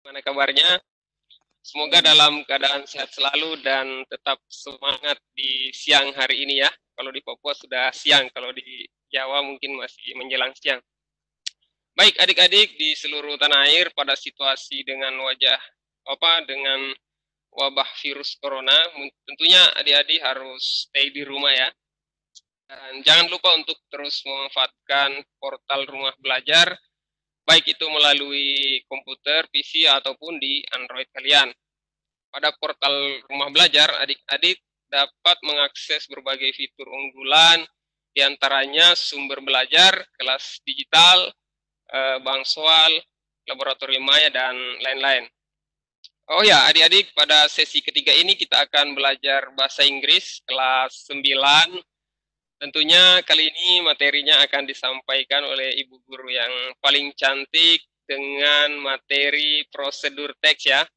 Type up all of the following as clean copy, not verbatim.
Gimana kabarnya? Semoga dalam keadaan sehat selalu dan tetap semangat di siang hari ini ya. Kalau di Papua sudah siang, kalau di Jawa mungkin masih menjelang siang. Baik adik-adik di seluruh tanah air pada situasi dengan dengan wabah virus corona, tentunya adik-adik harus stay di rumah ya. Dan jangan lupa untuk terus memanfaatkan portal rumah belajar, baik itu melalui komputer, PC, ataupun di Android kalian. Pada portal rumah belajar, adik-adik dapat mengakses berbagai fitur unggulan, diantaranya sumber belajar, kelas digital, bank soal, laboratorium maya, dan lain-lain. Oh ya, adik-adik, pada sesi ketiga ini kita akan belajar bahasa Inggris kelas 9. Tentunya kali ini materinya akan disampaikan oleh Ibu Guru yang paling cantik dengan materi prosedur teks ya.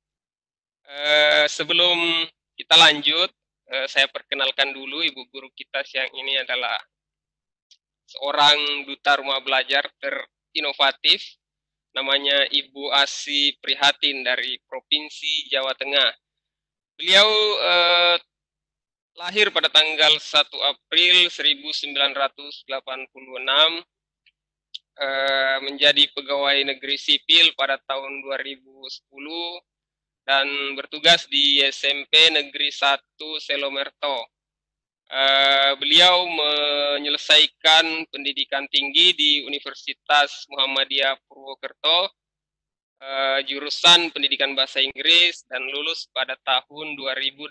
Sebelum kita lanjut, saya perkenalkan dulu Ibu Guru kita siang ini adalah seorang duta rumah belajar terinovatif, namanya Ibu Asi Prihatin dari Provinsi Jawa Tengah. Beliau lahir pada tanggal 1 April 1986, menjadi pegawai negeri sipil pada tahun 2010, dan bertugas di SMP Negeri 1 Selomerto. Beliau menyelesaikan pendidikan tinggi di Universitas Muhammadiyah Purwokerto, jurusan pendidikan bahasa Inggris, dan lulus pada tahun 2008.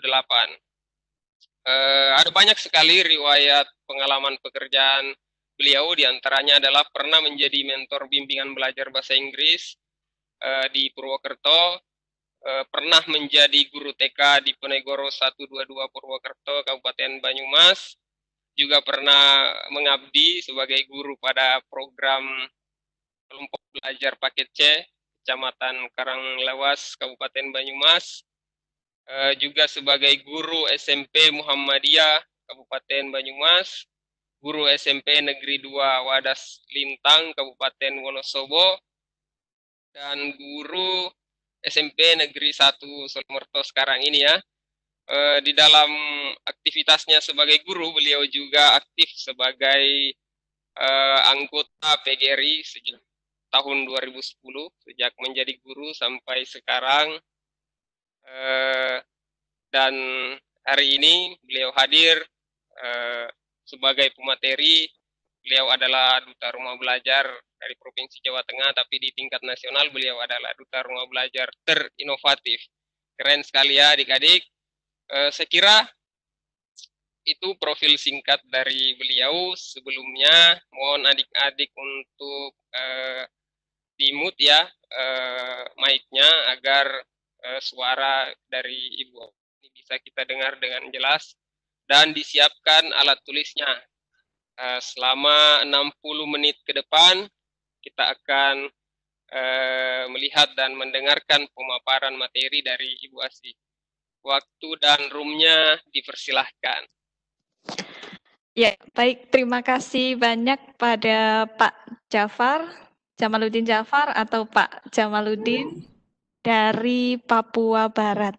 Ada banyak sekali riwayat pengalaman pekerjaan beliau, diantaranya adalah pernah menjadi mentor bimbingan belajar bahasa Inggris di Purwokerto, pernah menjadi guru TK di Penegoro 122 Purwokerto, Kabupaten Banyumas, juga pernah mengabdi sebagai guru pada program kelompok belajar paket C, Kecamatan Karanglewas, Kabupaten Banyumas, juga sebagai guru SMP Muhammadiyah, Kabupaten Banyumas, guru SMP Negeri 2 Wadas Lintang, Kabupaten Wonosobo, dan guru SMP Negeri 1 Selomerto sekarang ini ya. Di dalam aktivitasnya sebagai guru, beliau juga aktif sebagai anggota PGRI sejak tahun 2010, sejak menjadi guru sampai sekarang. Dan hari ini beliau hadir sebagai pemateri. Beliau adalah duta rumah belajar dari Provinsi Jawa Tengah, tapi di tingkat nasional beliau adalah duta rumah belajar terinovatif. Keren sekali ya adik-adik. Saya kira itu profil singkat dari beliau. Sebelumnya mohon adik-adik untuk di-mute ya mic-nya agar suara dari Ibu ini bisa kita dengar dengan jelas, dan disiapkan alat tulisnya. Selama 60 menit ke depan kita akan melihat dan mendengarkan pemaparan materi dari Ibu Asi. Waktu dan roomnya dipersilahkan. Ya, baik. Terima kasih banyak pada Pak Jamaluddin Jafar atau Pak Jamaluddin dari Papua Barat.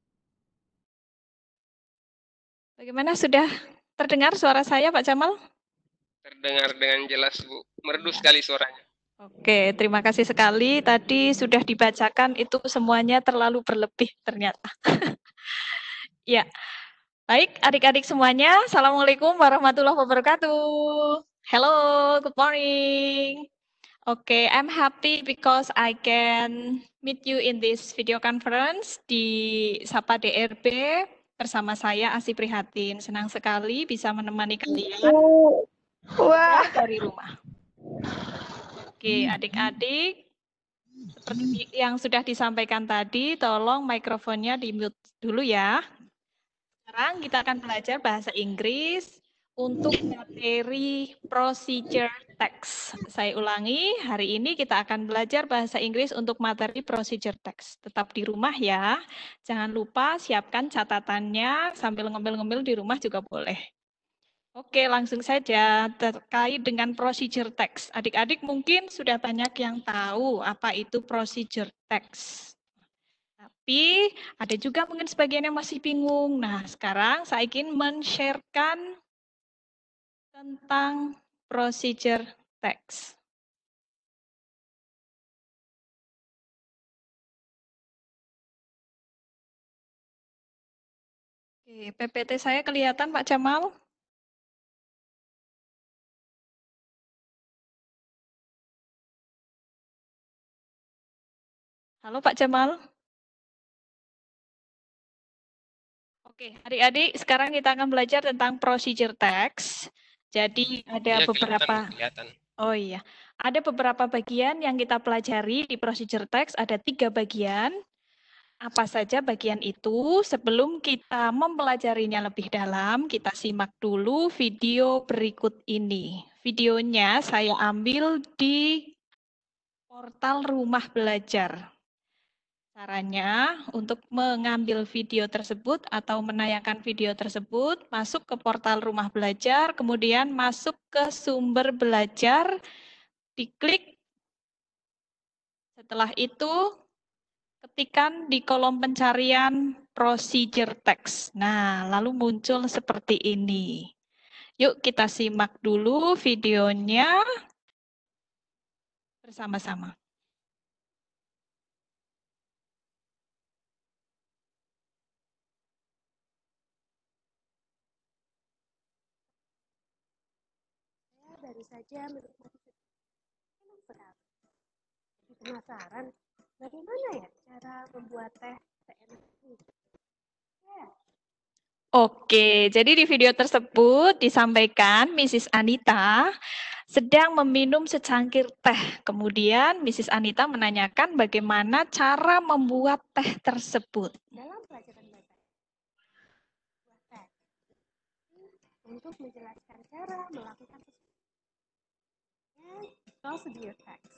Bagaimana, sudah terdengar suara saya, Pak Jamal? Terdengar dengan jelas, Bu. Merdu sekali suaranya. Oke, terima kasih sekali. Tadi sudah dibacakan, itu semuanya terlalu berlebih ternyata. Ya, baik adik-adik semuanya. Assalamualaikum warahmatullahi wabarakatuh. Hello, good morning. Okay, I'm happy because I can meet you in this video conference di Sapa DRB bersama saya Asi Prihatin. Senang sekali bisa menemani kalian dari rumah. Oke, adik-adik, seperti yang sudah disampaikan tadi, tolong mikrofonnya di-mute dulu ya. Sekarang kita akan belajar bahasa Inggris untuk materi procedure text. Saya ulangi, hari ini kita akan belajar bahasa Inggris untuk materi procedure text. Tetap di rumah ya. Jangan lupa siapkan catatannya, sambil ngemil-ngemil di rumah juga boleh. Oke, langsung saja terkait dengan procedure text. Adik-adik mungkin sudah banyak yang tahu apa itu procedure text. Tapi ada juga mungkin sebagian yang masih bingung. Nah, sekarang saya ingin men-sharekan tentang procedure text. Oke, PPT saya kelihatan Pak Jamal? Halo Pak Jamal? Oke, adik-adik, sekarang kita akan belajar tentang procedure text. Jadi ada Ya, beberapa, kelihatan. oh iya, ada beberapa bagian yang kita pelajari di procedure text, ada 3 bagian. Apa saja bagian itu? Sebelum kita mempelajarinya lebih dalam, kita simak dulu video berikut ini. Videonya saya ambil di portal Rumah Belajar. Caranya untuk mengambil video tersebut atau menayangkan video tersebut, masuk ke portal Rumah Belajar, kemudian masuk ke sumber belajar, diklik. Setelah itu, ketikkan di kolom pencarian procedure text. Nah, lalu muncul seperti ini. Yuk kita simak dulu videonya bersama-sama. Baru saja menikmati senang sekali. Penasaran bagaimana ya cara membuat teh seenak ini? Oke, jadi di video tersebut disampaikan Mrs. Anita sedang meminum secangkir teh. Kemudian Mrs. Anita menanyakan bagaimana cara membuat teh tersebut. Dalam pelajaran bahasa buat teh untuk menjelaskan cara melakukan procedure text.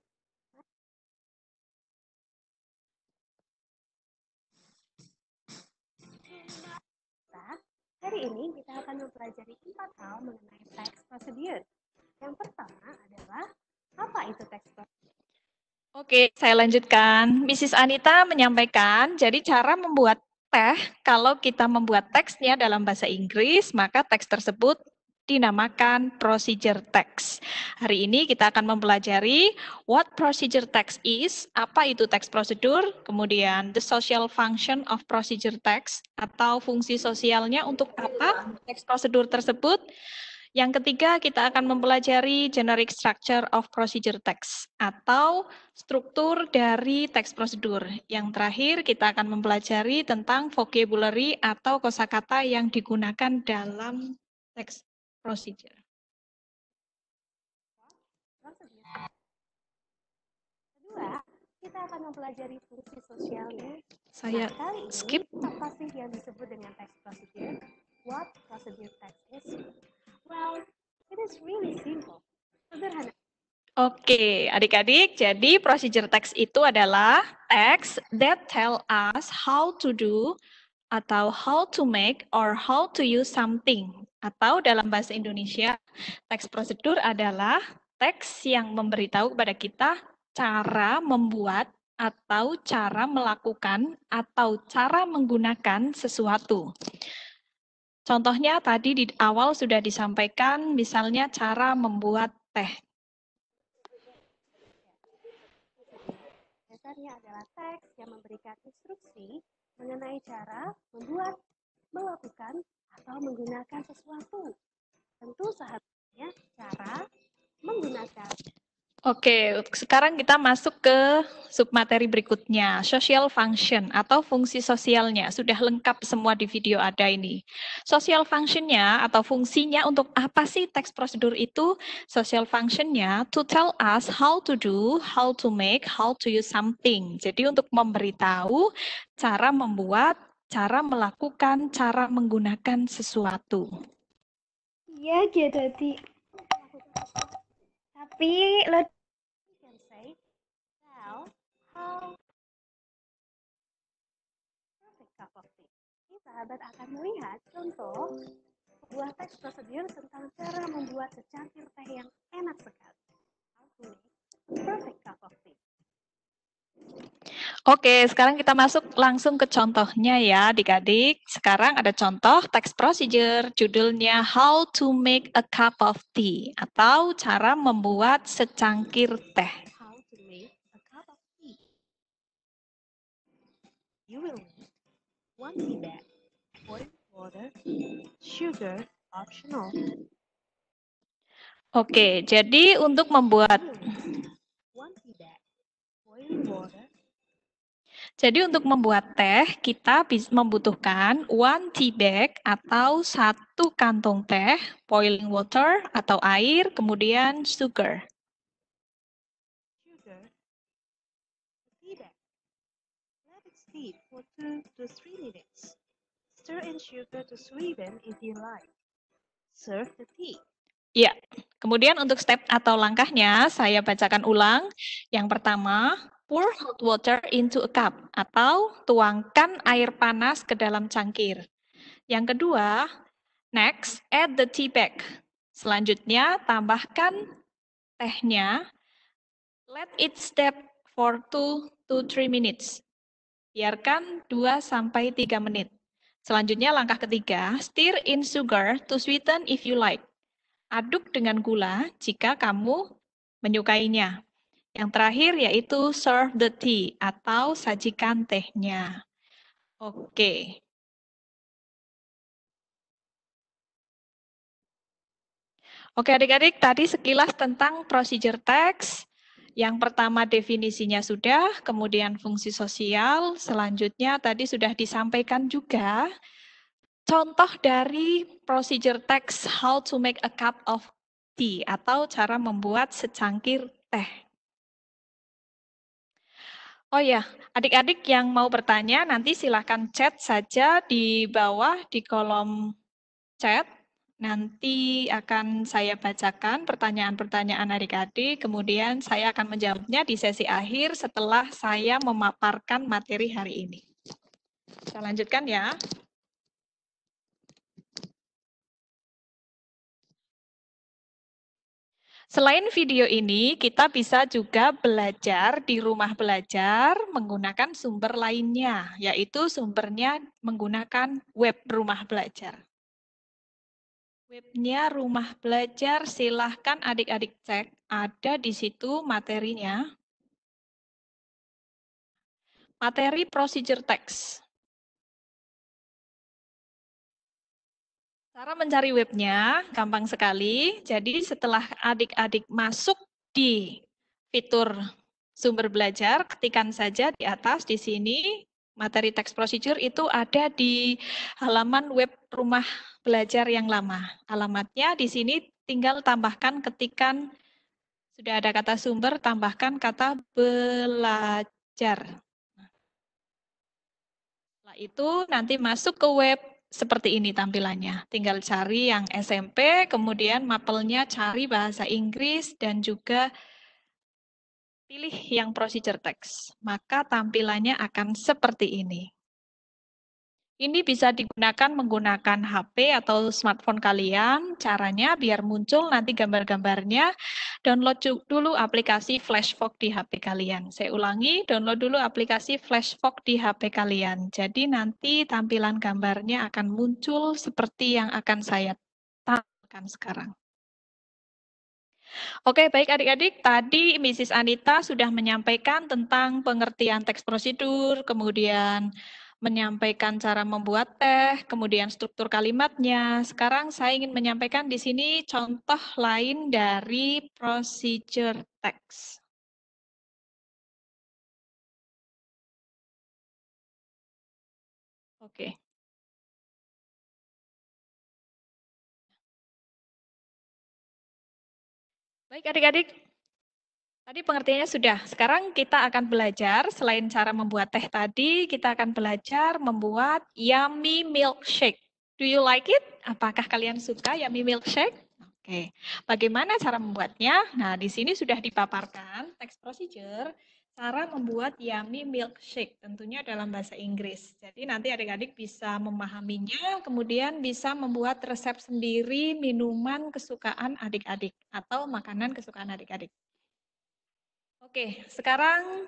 Hari ini kita akan mempelajari 4 hal mengenai text procedure. Yang pertama adalah apa itu text procedure? Oke, saya lanjutkan. Mrs. Anita menyampaikan, jadi cara membuat teh, kalau kita membuat teksnya dalam bahasa Inggris, maka teks tersebut dinamakan procedure text. Hari ini kita akan mempelajari what procedure text is, apa itu text procedure, kemudian the social function of procedure text, atau fungsi sosialnya untuk apa teks prosedur tersebut. Yang ketiga, kita akan mempelajari generic structure of procedure text atau struktur dari teks prosedur. Yang terakhir, kita akan mempelajari tentang vocabulary atau kosakata yang digunakan dalam teks procedure. Kedua, kita akan mempelajari fungsi sosialnya. Saya kali ini, skip. apa sih yang disebut dengan text procedure? What procedure text is? Well, it is really simple. Sederhana. Oke, adik-adik, jadi procedure text itu adalah text that tell us how to do atau how to make or how to use something. Atau dalam bahasa Indonesia, teks prosedur adalah teks yang memberitahu kepada kita cara membuat atau cara melakukan atau cara menggunakan sesuatu. Contohnya tadi di awal sudah disampaikan, misalnya cara membuat teh. Dasarnya adalah teks yang memberikan instruksi mengenai cara membuat, melakukan, atau menggunakan sesuatu. Tentu seharusnya cara menggunakan. Oke, sekarang kita masuk ke submateri berikutnya, social function atau fungsi sosialnya. Sudah lengkap semua di video ada ini. Social functionnya atau fungsinya untuk apa sih teks prosedur itu? Social functionnya to tell us how to do, how to make, how to use something. Jadi untuk memberitahu cara membuat, cara melakukan, cara menggunakan sesuatu. Iya, jadi. Tapi lo can say, well, how perfect cup of tea. Ini sahabat akan melihat contoh sebuah teks prosedur tentang cara membuat secangkir teh yang enak sekali. How to make a perfect cup of tea. Oke, sekarang kita masuk langsung ke contohnya ya adik-adik. Sekarang ada contoh teks procedure, judulnya How to Make a Cup of Tea, atau cara membuat secangkir teh. How to make a cup of tea. You will need 1 tea bag, boiling water, sugar, optional. Oke, jadi untuk membuat You will need 1 tea bag, boiling water, Jadi untuk membuat teh, kita membutuhkan 1 tea bag atau 1 kantong teh, boiling water atau air, kemudian sugar. sugar, tea bag. Let it steep for 2 to 3 minutes. Stir in sugar to sweeten if you like. Serve the tea. Ya, kemudian untuk step atau langkahnya, saya bacakan ulang. Yang pertama, pour hot water into a cup, atau tuangkan air panas ke dalam cangkir. Yang kedua, next, add the tea bag. Selanjutnya, tambahkan tehnya. Let it steep for 2 to 3 minutes. Biarkan 2-3 menit. Selanjutnya langkah ketiga, stir in sugar to sweeten if you like. Aduk dengan gula jika kamu menyukainya. Yang terakhir yaitu serve the tea atau sajikan tehnya. Oke. Oke adik-adik, tadi sekilas tentang procedure text. Yang pertama definisinya sudah, kemudian fungsi sosial, selanjutnya tadi sudah disampaikan juga contoh dari procedure text how to make a cup of tea atau cara membuat secangkir teh. Oh ya, adik-adik yang mau bertanya nanti silahkan chat saja di bawah di kolom chat. Nanti akan saya bacakan pertanyaan-pertanyaan adik-adik, kemudian saya akan menjawabnya di sesi akhir setelah saya memaparkan materi hari ini. Kita lanjutkan ya. Selain video ini, kita bisa juga belajar di rumah belajar menggunakan sumber lainnya, yaitu sumbernya menggunakan web rumah belajar. Webnya rumah belajar, silahkan adik-adik cek, ada di situ materinya. Materi procedure text. Cara mencari webnya gampang sekali. Jadi setelah adik-adik masuk di fitur sumber belajar, ketikan saja di atas di sini materi text procedure itu ada di halaman web rumah belajar yang lama. Alamatnya di sini tinggal tambahkan ketikan, sudah ada kata sumber, tambahkan kata belajar. Setelah itu nanti masuk ke web seperti ini tampilannya. Tinggal cari yang SMP, kemudian mapelnya cari bahasa Inggris, dan juga pilih yang procedure text. Maka tampilannya akan seperti ini. Ini bisa digunakan menggunakan HP atau smartphone kalian. Caranya biar muncul nanti gambar-gambarnya, download dulu aplikasi Flashfolk di HP kalian. Saya ulangi, download dulu aplikasi Flashfolk di HP kalian. Jadi nanti tampilan gambarnya akan muncul seperti yang akan saya tampilkan sekarang. Oke, baik adik-adik. Tadi Mrs. Anita sudah menyampaikan tentang pengertian teks prosedur, kemudian menyampaikan cara membuat teh, kemudian struktur kalimatnya. Sekarang saya ingin menyampaikan di sini contoh lain dari procedure text. Oke. Baik adik-adik, tadi pengertiannya sudah. Sekarang kita akan belajar, selain cara membuat teh tadi, kita akan belajar membuat yummy milkshake. Do you like it? Apakah kalian suka yummy milkshake? Oke, bagaimana cara membuatnya? Nah, di sini sudah dipaparkan teks procedure. cara membuat yummy milkshake, tentunya dalam bahasa Inggris. Jadi nanti adik-adik bisa memahaminya, kemudian bisa membuat resep sendiri minuman kesukaan adik-adik atau makanan kesukaan adik-adik. Oke, sekarang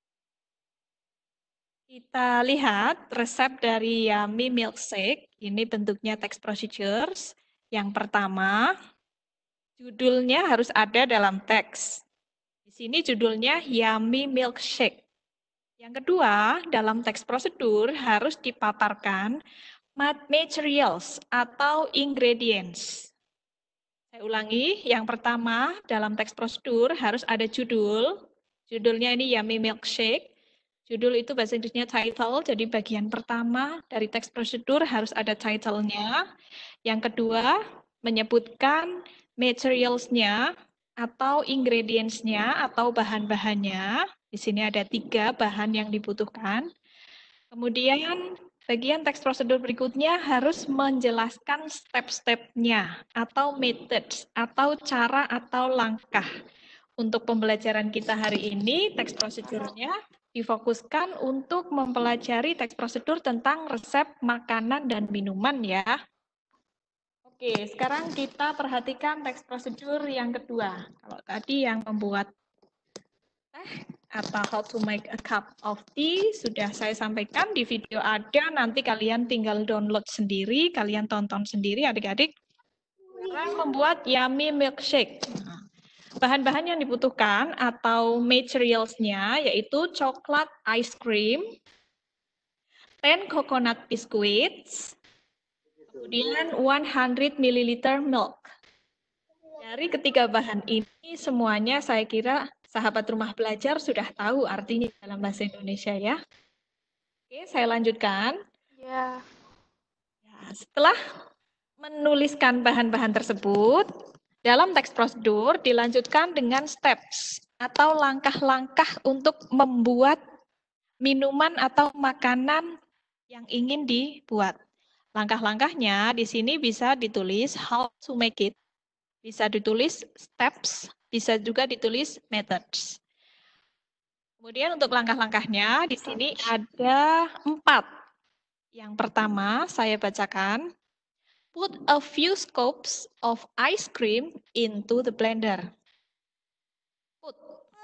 kita lihat resep dari yummy milkshake. Ini bentuknya text procedures. Yang pertama, judulnya harus ada dalam teks. Di sini judulnya Yummy Milkshake. Yang kedua, dalam teks prosedur harus dipaparkan materials atau ingredients. Saya ulangi, yang pertama dalam teks prosedur harus ada judul. Judulnya ini Yummy Milkshake. Judul itu bahasa Inggrisnya title, jadi bagian pertama dari teks prosedur harus ada title-nya. Yang kedua, menyebutkan materials-nya atau ingredients-nya atau bahan-bahannya. Di sini ada 3 bahan yang dibutuhkan. Kemudian bagian teks prosedur berikutnya harus menjelaskan step-stepnya atau methods atau cara atau langkah. Untuk pembelajaran kita hari ini, teks prosedurnya difokuskan untuk mempelajari teks prosedur tentang resep makanan dan minuman ya. Oke, sekarang kita perhatikan teks prosedur yang kedua. Kalau tadi yang membuat teh atau how to make a cup of tea sudah saya sampaikan di video ada, nanti kalian tinggal download sendiri, kalian tonton sendiri adik-adik. Sekarang membuat yummy milkshake. Bahan-bahan yang dibutuhkan atau materials-nya yaitu coklat ice cream, 10 coconut biscuits, kemudian 100 ml milk. Dari ketiga bahan ini semuanya saya kira sahabat rumah belajar sudah tahu artinya dalam bahasa Indonesia ya. Oke, saya lanjutkan. Ya. Setelah menuliskan bahan-bahan tersebut, dalam teks prosedur dilanjutkan dengan steps atau langkah-langkah untuk membuat minuman atau makanan yang ingin dibuat. Langkah-langkahnya di sini bisa ditulis how to make it, bisa ditulis steps, bisa juga ditulis methods. Kemudian untuk langkah-langkahnya di sini ada 4. Yang pertama saya bacakan. Put a few scoops of ice cream into the blender. Put.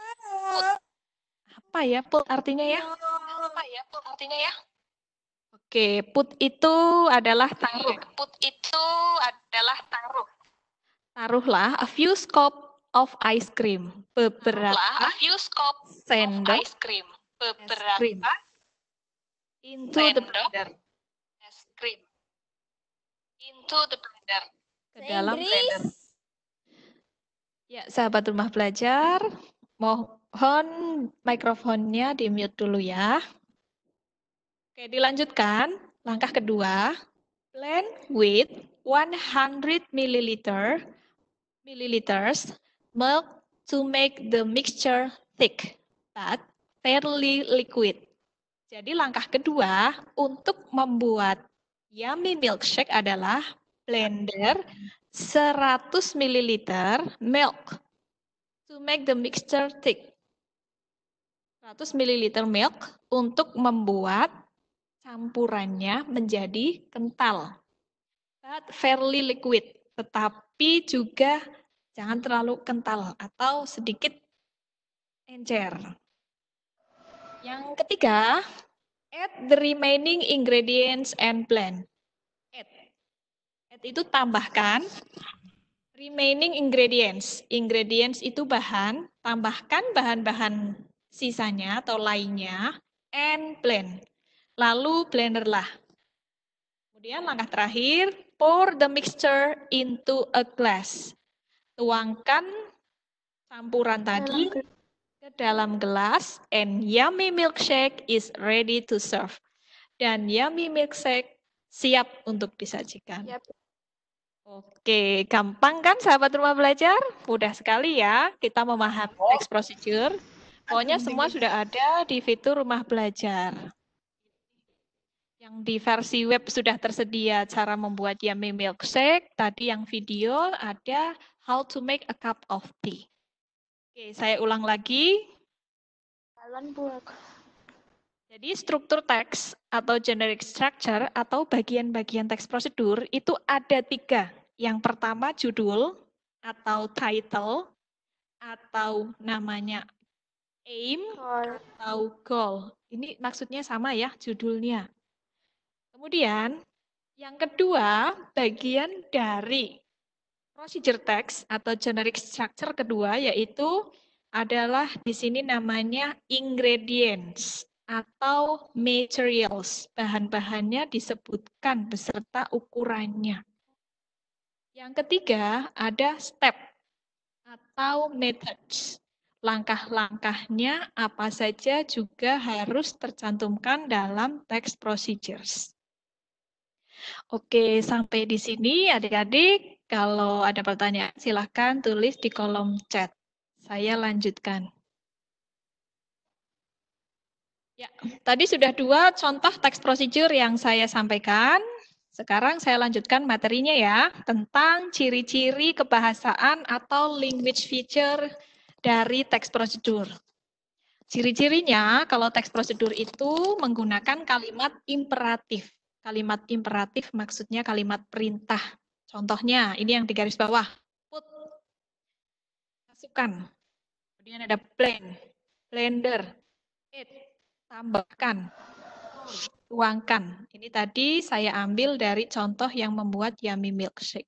Apa ya put artinya ya? Apa ya put artinya ya? Oke, put itu adalah taruh. Put itu adalah taruh. Taruhlah a few scoop of ice cream. Beberapa a few scoop sendok ice cream. Beberapa into the blender. Es krim. Into the blender. Ke dalam blender. Ya, sahabat rumah belajar, mohon mikrofonnya di-mute dulu ya. Oke, dilanjutkan. Langkah kedua, blend with 100 milliliters milk to make the mixture thick but fairly liquid. Jadi langkah kedua untuk membuat yummy milkshake adalah blender 100 ml milk to make the mixture thick. 100 ml milk untuk membuat campurannya menjadi kental. But fairly liquid, tetapi juga jangan terlalu kental atau sedikit encer. Yang ketiga, add the remaining ingredients and blend. Add itu tambahkan. Remaining ingredients. Ingredients itu bahan, tambahkan bahan-bahan sisanya atau lainnya, and blend. Lalu blenderlah. Kemudian langkah terakhir, pour the mixture into a glass. Tuangkan campuran tadi ke dalam gelas, and yummy milkshake is ready to serve. Dan yummy milkshake siap untuk disajikan. Yep. Oke, gampang kan sahabat rumah belajar? Mudah sekali ya kita memahami teks procedure. Pokoknya semua sudah ada di fitur rumah belajar. Yang di versi web sudah tersedia cara membuat yummy milkshake. Tadi yang video ada how to make a cup of tea. Oke, saya ulang lagi. Jadi struktur teks atau generic structure atau bagian-bagian teks prosedur itu ada 3. Yang pertama judul atau title atau namanya aim atau goal. Ini maksudnya sama ya judulnya. Kemudian yang kedua bagian dari procedure text atau generic structure kedua yaitu adalah di sini namanya ingredients atau materials. Bahan-bahannya disebutkan beserta ukurannya. Yang ketiga ada step atau methods. Langkah-langkahnya apa saja juga harus tercantumkan dalam text procedures. Oke, sampai di sini adik-adik. Kalau ada pertanyaan silahkan tulis di kolom chat. Saya lanjutkan. Ya, tadi sudah 2 contoh text procedure yang saya sampaikan. Sekarang saya lanjutkan materinya ya, tentang ciri-ciri kebahasaan atau language feature dari text procedure. Ciri-cirinya kalau text procedure itu menggunakan kalimat imperatif. Kalimat imperatif maksudnya kalimat perintah. Contohnya, ini yang di garis bawah. Put, masukkan. Kemudian ada blend, blender, add, tambahkan, tuangkan. Ini tadi saya ambil dari contoh yang membuat yummy milkshake.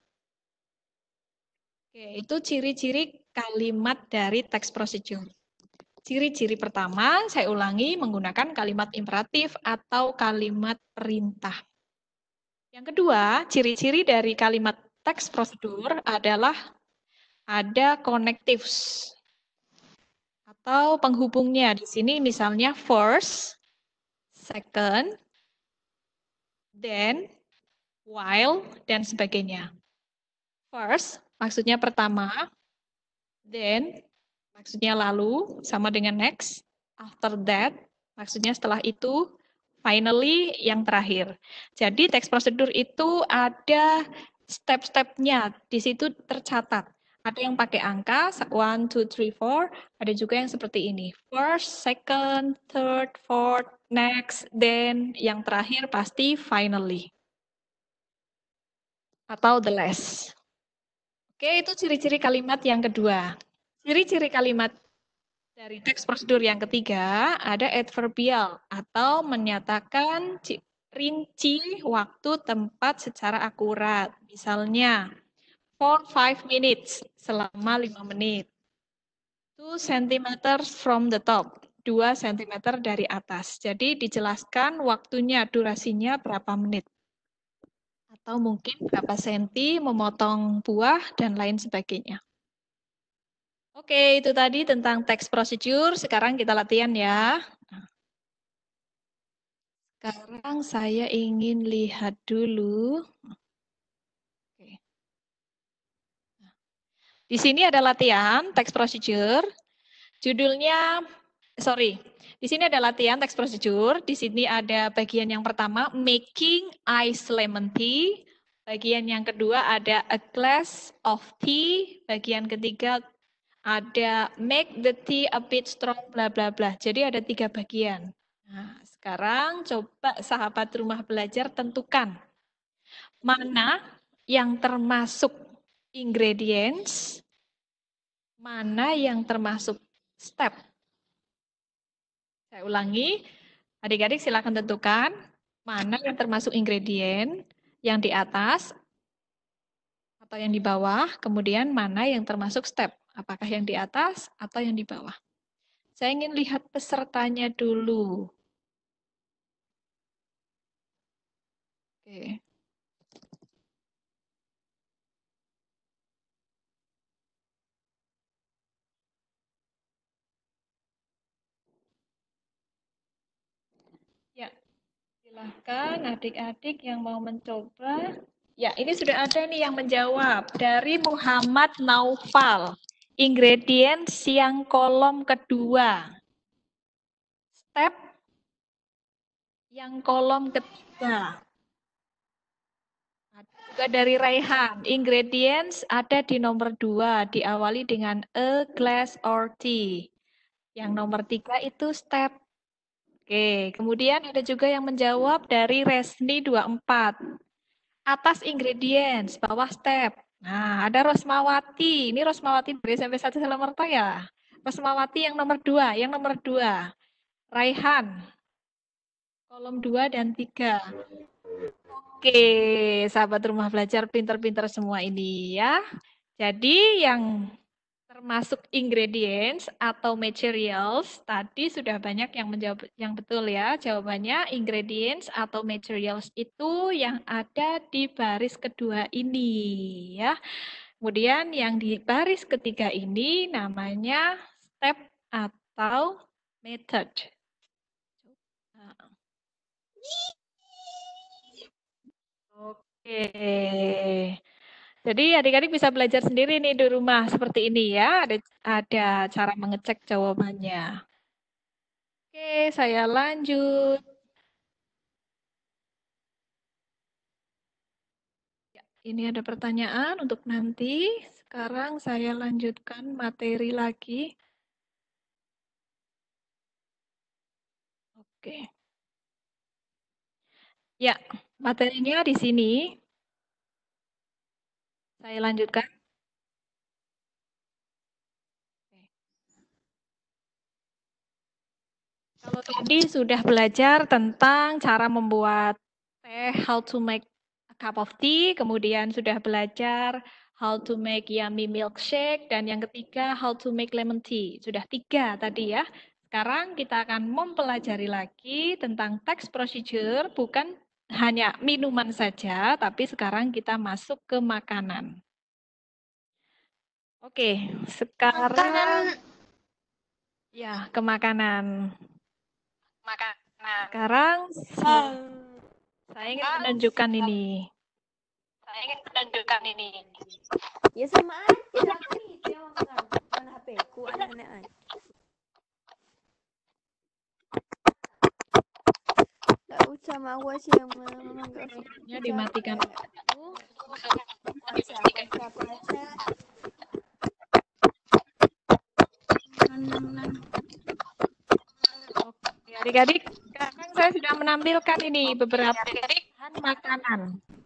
Oke, itu ciri-ciri kalimat dari text procedure. Ciri-ciri pertama, saya ulangi, menggunakan kalimat imperatif atau kalimat perintah. Yang kedua, ciri-ciri dari kalimat text procedure adalah ada connectives atau penghubungnya. Di sini misalnya first, second, then, while, dan sebagainya. First, maksudnya pertama, then, maksudnya lalu, sama dengan next, after that, maksudnya setelah itu, finally, yang terakhir. Jadi text procedure itu ada step-stepnya, di situ tercatat. Ada yang pakai angka, 1, 2, 3, 4, ada juga yang seperti ini. First, second, third, fourth, next, then, yang terakhir pasti finally. Atau the last. Oke, itu ciri-ciri kalimat yang kedua. Ciri-ciri kalimat dari teks prosedur yang ketiga, ada adverbial atau menyatakan rinci waktu tempat secara akurat. Misalnya, for 5 minutes, selama 5 menit. 2 cm from the top, 2 cm dari atas. Jadi dijelaskan waktunya, durasinya berapa menit. Atau mungkin berapa senti memotong buah dan lain sebagainya. Oke, itu tadi tentang text procedure. Sekarang kita latihan ya. Sekarang saya ingin lihat dulu. Oke. Di sini ada latihan text procedure. Judulnya, di sini ada latihan text procedure. Di sini ada bagian yang pertama, making ice lemon tea. Bagian yang kedua ada a glass of tea. Bagian ketiga ada make the tea a bit strong, bla bla bla. Jadi ada 3 bagian. Nah, sekarang coba sahabat rumah belajar tentukan mana yang termasuk ingredients, mana yang termasuk step. Saya ulangi, adik-adik silakan tentukan mana yang termasuk ingredient, yang di atas atau yang di bawah, kemudian mana yang termasuk step. Apakah yang di atas atau yang di bawah? Saya ingin lihat pesertanya dulu. Oke. Ya, silahkan adik-adik yang mau mencoba. Ya, ini sudah ada nih yang menjawab. Dari Muhammad Naufal. Ingredients yang kolom kedua. Step yang kolom ketiga. Juga dari Raihan. Ingredients ada di nomor 2. Diawali dengan a glass or tea. Yang nomor 3 itu step. Oke, kemudian ada juga yang menjawab dari Resni 24. Atas ingredients, bawah step. Nah, ada Rosmawati. Ini Rosmawati dari SMP 1 Selamerta ya. Rosmawati yang nomor 2. Yang nomor 2. Raihan. Kolom 2 dan 3. Oke, sahabat rumah belajar pinter-pinter semua ini ya. Jadi yang termasuk ingredients atau materials, tadi sudah banyak yang menjawab yang betul ya. Jawabannya ingredients atau materials itu yang ada di baris kedua ini ya. Kemudian yang di baris ketiga ini namanya step atau method. Oke. Jadi adik-adik bisa belajar sendiri nih di rumah seperti ini ya. Ada cara mengecek jawabannya. Oke, saya lanjut. Ya, ini ada pertanyaan untuk nanti. Sekarang saya lanjutkan materi lagi. Oke. Ya, materinya di sini. Saya lanjutkan. Kalau tadi sudah belajar tentang cara membuat teh, how to make a cup of tea, kemudian sudah belajar how to make yummy milkshake, dan yang ketiga how to make lemon tea. Sudah 3 tadi ya. Sekarang kita akan mempelajari lagi tentang text procedure, bukan hanya minuman saja, tapi sekarang kita masuk ke makanan. Oke, sekarang ya ke makanan. Sekarang saya ingin menunjukkan ini. Ya sama aja tapi itu yang mana HP ku aneh-aneh. Enggak usah mau sih yang Ya, dimatikan. Oke, adik-adik, sekarang saya sudah menampilkan ini beberapa bahan makanan.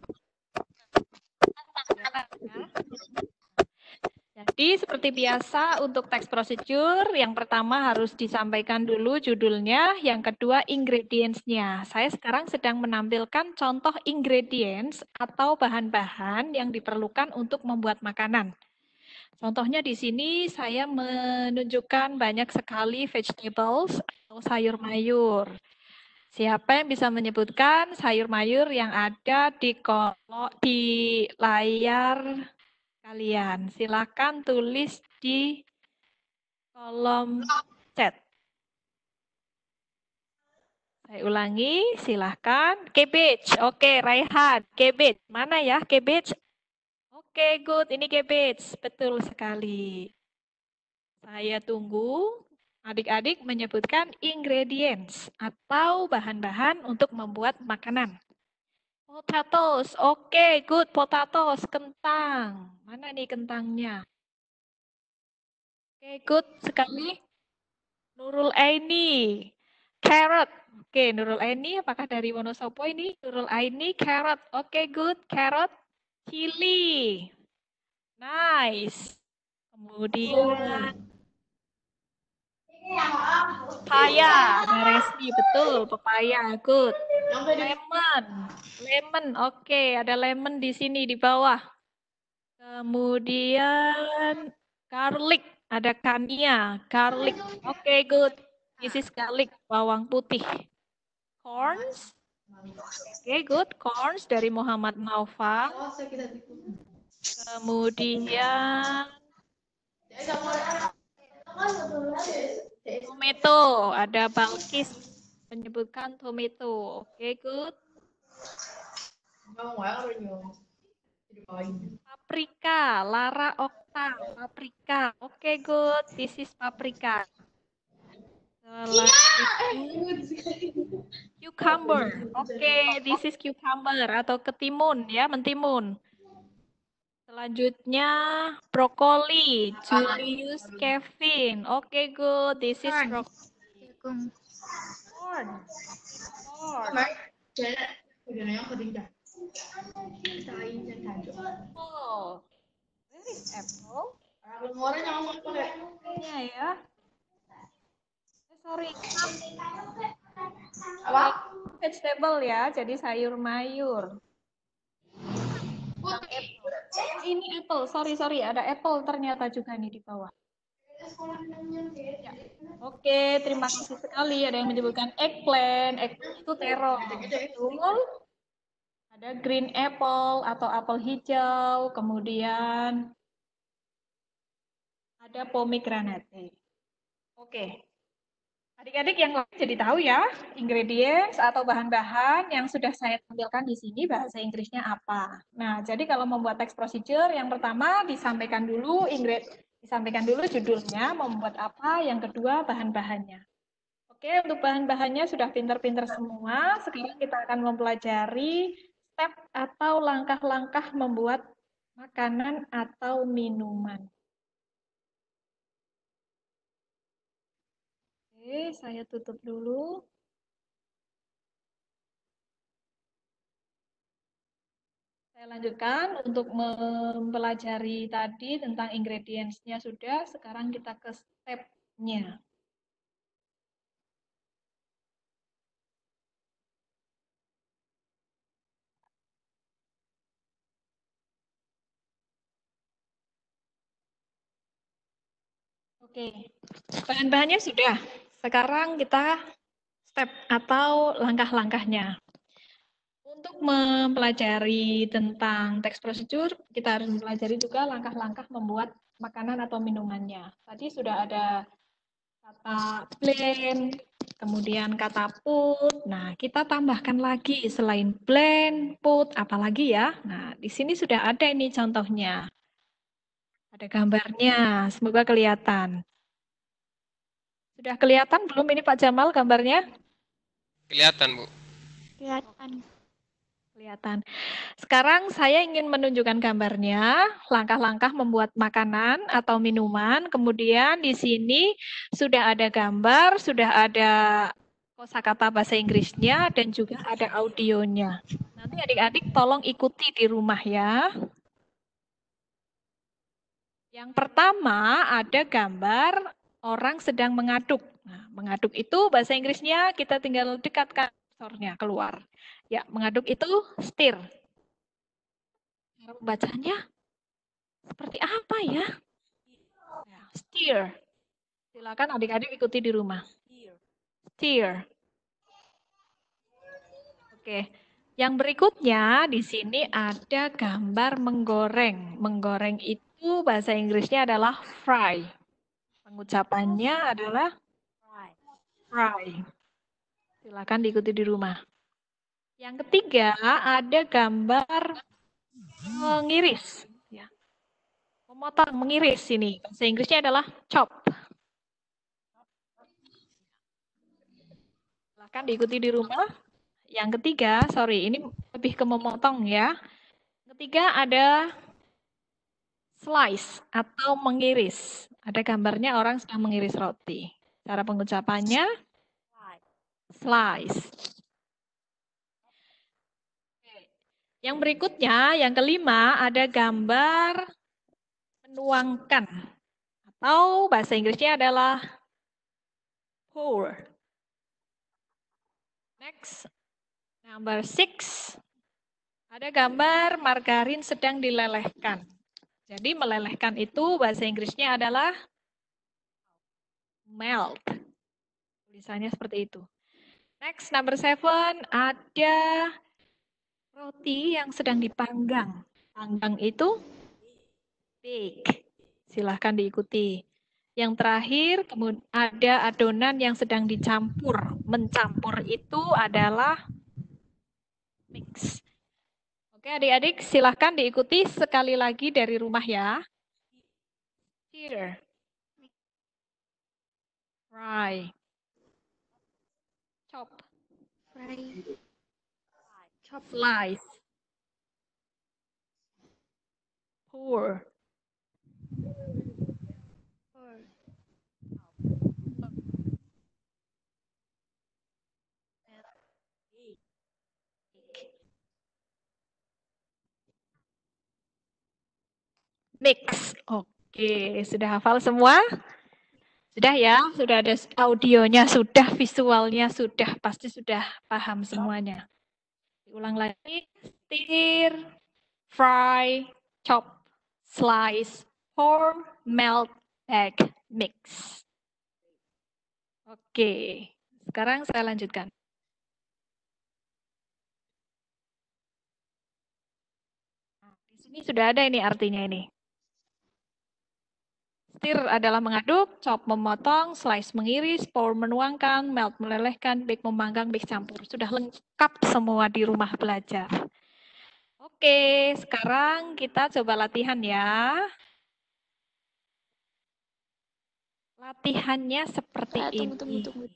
Jadi seperti biasa untuk text procedure, yang pertama harus disampaikan dulu judulnya, yang kedua ingredients-nya. Saya sekarang sedang menampilkan contoh ingredients atau bahan-bahan yang diperlukan untuk membuat makanan. Contohnya di sini saya menunjukkan banyak sekali vegetables atau sayur mayur. Siapa yang bisa menyebutkan sayur mayur yang ada di layar kalian? Silakan tulis di kolom chat. Saya ulangi, silakan. Cabbage. Oke, Raihan. Cabbage. Mana ya cabbage? Oke, good. Ini cabbage. Betul sekali. Saya tunggu adik-adik menyebutkan ingredients atau bahan-bahan untuk membuat makanan. Potatoes. Oke, good. Potatoes. Kentang. Mana nih kentangnya? Oke, good sekali. Nurul Aini. Carrot. Oke, Nurul Aini apakah dari Wonosobo ini? Nurul Aini, carrot. Oke, good. Carrot. Chili. Nice. Kemudian papaya. Ada Resmi, betul. Papaya, good. Lemon. Oke, ada lemon di sini di bawah. Kemudian garlic. Ada Kania, garlic. Oke, good. This is garlic, bawang putih. Corns. Oke, good. Corns dari Muhammad Naufal. Kemudian tomato. Ada Balkis menyebutkan tomato. Oke, good. Paprika. Lara Okta. Paprika. Oke, good. This is paprika. Cucumber. Oke, this is cucumber atau ketimun ya, mentimun. Selanjutnya brokoli, Julius Kevin. Oke, good. This is brokoli. Corn. Corn. Oh, where is apple? Apple-nya ya. Sorry, vegetable ya, jadi sayur mayur. Ini apple, sorry, ada apple ternyata juga nih di bawah. Ya. Oke, terima kasih sekali. Ada yang menyebutkan eggplant, eggplant itu terong. Betul. Ada green apple atau apel hijau, kemudian ada pomegranate. Oke. Adik-adik yang lain jadi tahu ya, ingredients atau bahan-bahan yang sudah saya tampilkan di sini bahasa Inggrisnya apa. Nah, jadi kalau membuat teks procedure, yang pertama disampaikan dulu judulnya, membuat apa, yang kedua bahan-bahannya. Oke, untuk bahan-bahannya sudah pinter-pinter semua. Sekarang kita akan mempelajari step atau langkah-langkah membuat makanan atau minuman. Oke, saya tutup dulu. Saya lanjutkan untuk mempelajari tadi tentang ingredients-nya sudah, sekarang kita ke step-nya. Oke, bahan-bahannya sudah. Sekarang kita step atau langkah-langkahnya. Untuk mempelajari tentang teks prosedur, kita harus mempelajari juga langkah-langkah membuat makanan atau minumannya. Tadi sudah ada kata blend, kemudian kata put. Nah, kita tambahkan lagi selain blend, put, apalagi ya. Nah, di sini sudah ada ini contohnya. Ada gambarnya, semoga kelihatan. Sudah kelihatan belum ini Pak Jamal gambarnya? Kelihatan, Bu. Kelihatan. Sekarang saya ingin menunjukkan gambarnya, langkah-langkah membuat makanan atau minuman. Kemudian di sini sudah ada gambar, sudah ada kosakata bahasa Inggrisnya, dan juga ada audionya. Nanti adik-adik tolong ikuti di rumah ya. Yang pertama ada gambar orang sedang mengaduk. Nah, mengaduk itu bahasa Inggrisnya kita tinggal dekatkan kursornya keluar. Ya, mengaduk itu stir. Cara pembacanya seperti apa ya? Stir. Silakan adik-adik ikuti di rumah. Stir. Oke. Yang berikutnya di sini ada gambar menggoreng. Menggoreng itu bahasa Inggrisnya adalah fry. Pengucapannya adalah fry. Silakan diikuti di rumah. Yang ketiga ada gambar mengiris. Ya. Memotong, mengiris ini. Bahasa Inggrisnya adalah chop. Silakan diikuti di rumah. Yang ketiga, sorry, ini lebih ke memotong ya. Ketiga ada slice atau mengiris. Ada gambarnya orang sedang mengiris roti. Cara pengucapannya slice. Yang berikutnya, yang kelima ada gambar menuangkan. Atau bahasa Inggrisnya adalah pour. Next, number 6. Ada gambar margarin sedang dilelehkan. Jadi melelehkan itu bahasa Inggrisnya adalah melt. Tulisannya seperti itu. Next, number 7, ada roti yang sedang dipanggang. Panggang itu bake. Silahkan diikuti. Yang terakhir, kemudian ada adonan yang sedang dicampur. Mencampur itu adalah mix. Oke, adik-adik, silahkan diikuti sekali lagi dari rumah ya. Here. Fry. Chop. Fry. Chop. Slice. Poor. Mix. Oke, sudah hafal semua? Sudah ya? Sudah ada audionya, sudah visualnya, sudah pasti sudah paham semuanya. Diulang lagi. Stir, fry, chop, slice, pour, melt, bake, mix. Oke, sekarang saya lanjutkan. Di sini sudah ada ini artinya ini. Stir adalah mengaduk, chop memotong, slice mengiris, pour menuangkan, melt melelehkan, bake memanggang, bake campur. Sudah lengkap semua di rumah belajar. Oke, sekarang kita coba latihan ya. Latihannya seperti ini. Tunggu.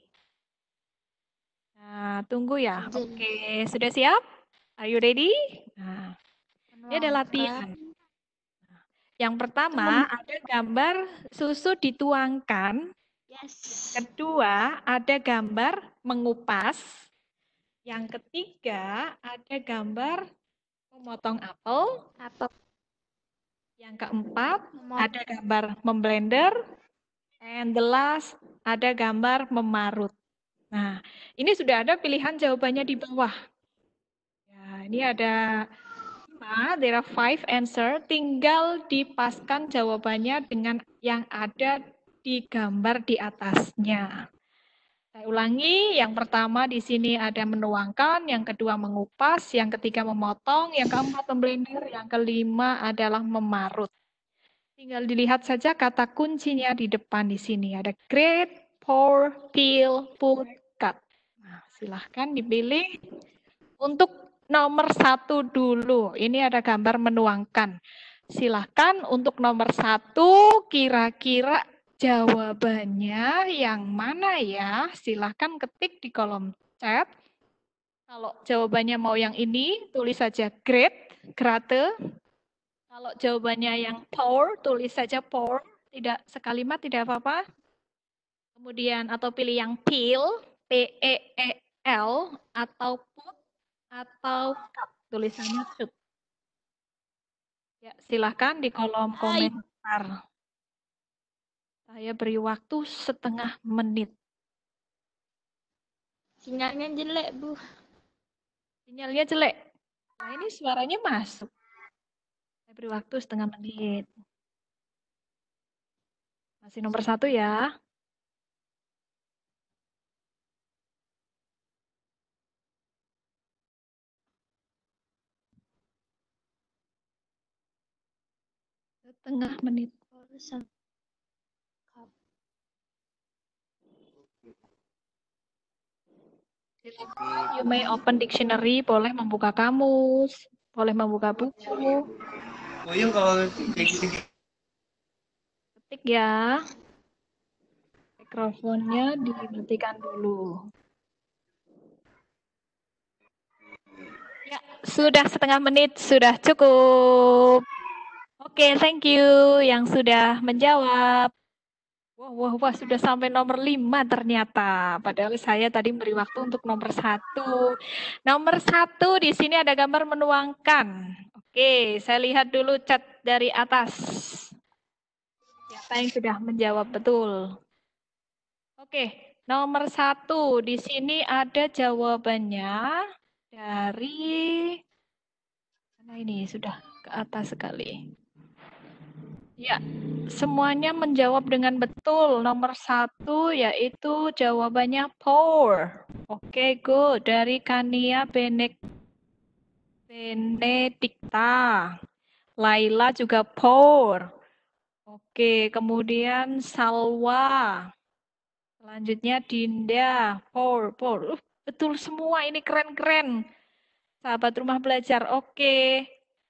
Nah, tunggu ya. Oke, sudah siap? Are you ready? Nah, ini ada latihan. Yang pertama, ada gambar susu dituangkan. Yes. Kedua, ada gambar mengupas. Yang ketiga, ada gambar memotong apel. Yang keempat, ada gambar memblender. And the last, ada gambar memarut. Nah, ini sudah ada pilihan jawabannya di bawah. Ya, ini ada 5, there are 5 answer. Tinggal dipaskan jawabannya dengan yang ada di gambar di atasnya. Saya ulangi, yang pertama di sini ada menuangkan, yang kedua mengupas, yang ketiga memotong, yang keempat memblender, yang kelima adalah memarut. Tinggal dilihat saja kata kuncinya di depan di sini. Ada grate, pour, peel, put, cut. Nah, silahkan dipilih. Untuk nomor 1 dulu. Ini ada gambar menuangkan. Silahkan untuk nomor 1 kira-kira jawabannya yang mana ya? Silahkan ketik di kolom chat. Kalau jawabannya mau yang ini, tulis saja grate. Kalau jawabannya yang pour, tulis saja pour. Tidak sekalimat, tidak apa-apa. Kemudian atau pilih yang peel, P-E-E-L, atau put, atau cut. Tulisannya shoot. Ya, silahkan di kolom komentar. Saya beri waktu setengah menit. Sinyalnya jelek, Bu. Sinyalnya jelek. Nah, ini suaranya masuk. Saya beri waktu setengah menit. Masih nomor 1 ya. Setengah menit. You may open dictionary, boleh membuka kamus, boleh membuka buku. Ketik ya. Mikrofonnya dimatikan dulu. Ya, sudah setengah menit, sudah cukup. Oke, thank you yang sudah menjawab. Wah, sudah sampai nomor 5 ternyata. Padahal saya tadi beri waktu untuk nomor 1. Nomor 1 di sini ada gambar menuangkan. Oke, saya lihat dulu chat dari atas. Siapa yang sudah menjawab betul? Oke, nomor 1 di sini ada jawabannya dari mana ini sudah ke atas sekali. Ya, semuanya menjawab dengan betul. Nomor 1 yaitu jawabannya pour. Oke, good. Dari Kania Benedikta. Laila juga pour. Oke, kemudian Salwa. Selanjutnya Dinda, pour. Betul semua, ini keren-keren. Sahabat rumah belajar, oke.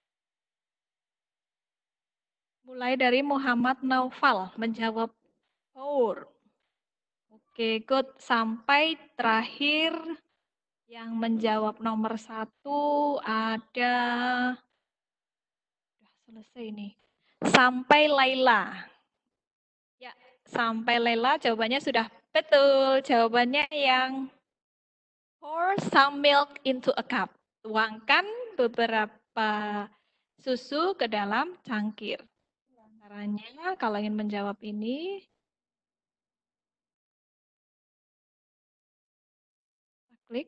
Mulai dari Muhammad Naufal menjawab pour. Oke, good. Sampai terakhir yang menjawab nomor 1 ada selesai nih. Sampai Laila. Ya, sampai Laila jawabannya sudah betul. Jawabannya yang pour some milk into a cup. Tuangkan beberapa susu ke dalam cangkir. Caranya kalau ingin menjawab ini, klik.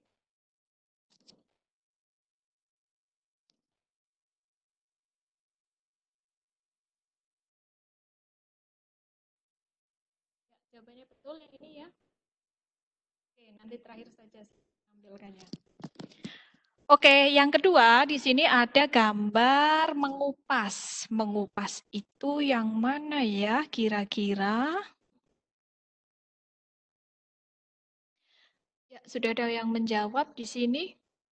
Jawabannya betul yang ini ya. Oke, nanti terakhir saja ambilkannya. Oke, yang kedua di sini ada gambar mengupas. Mengupas itu yang mana ya kira-kira? Ya, sudah ada yang menjawab di sini?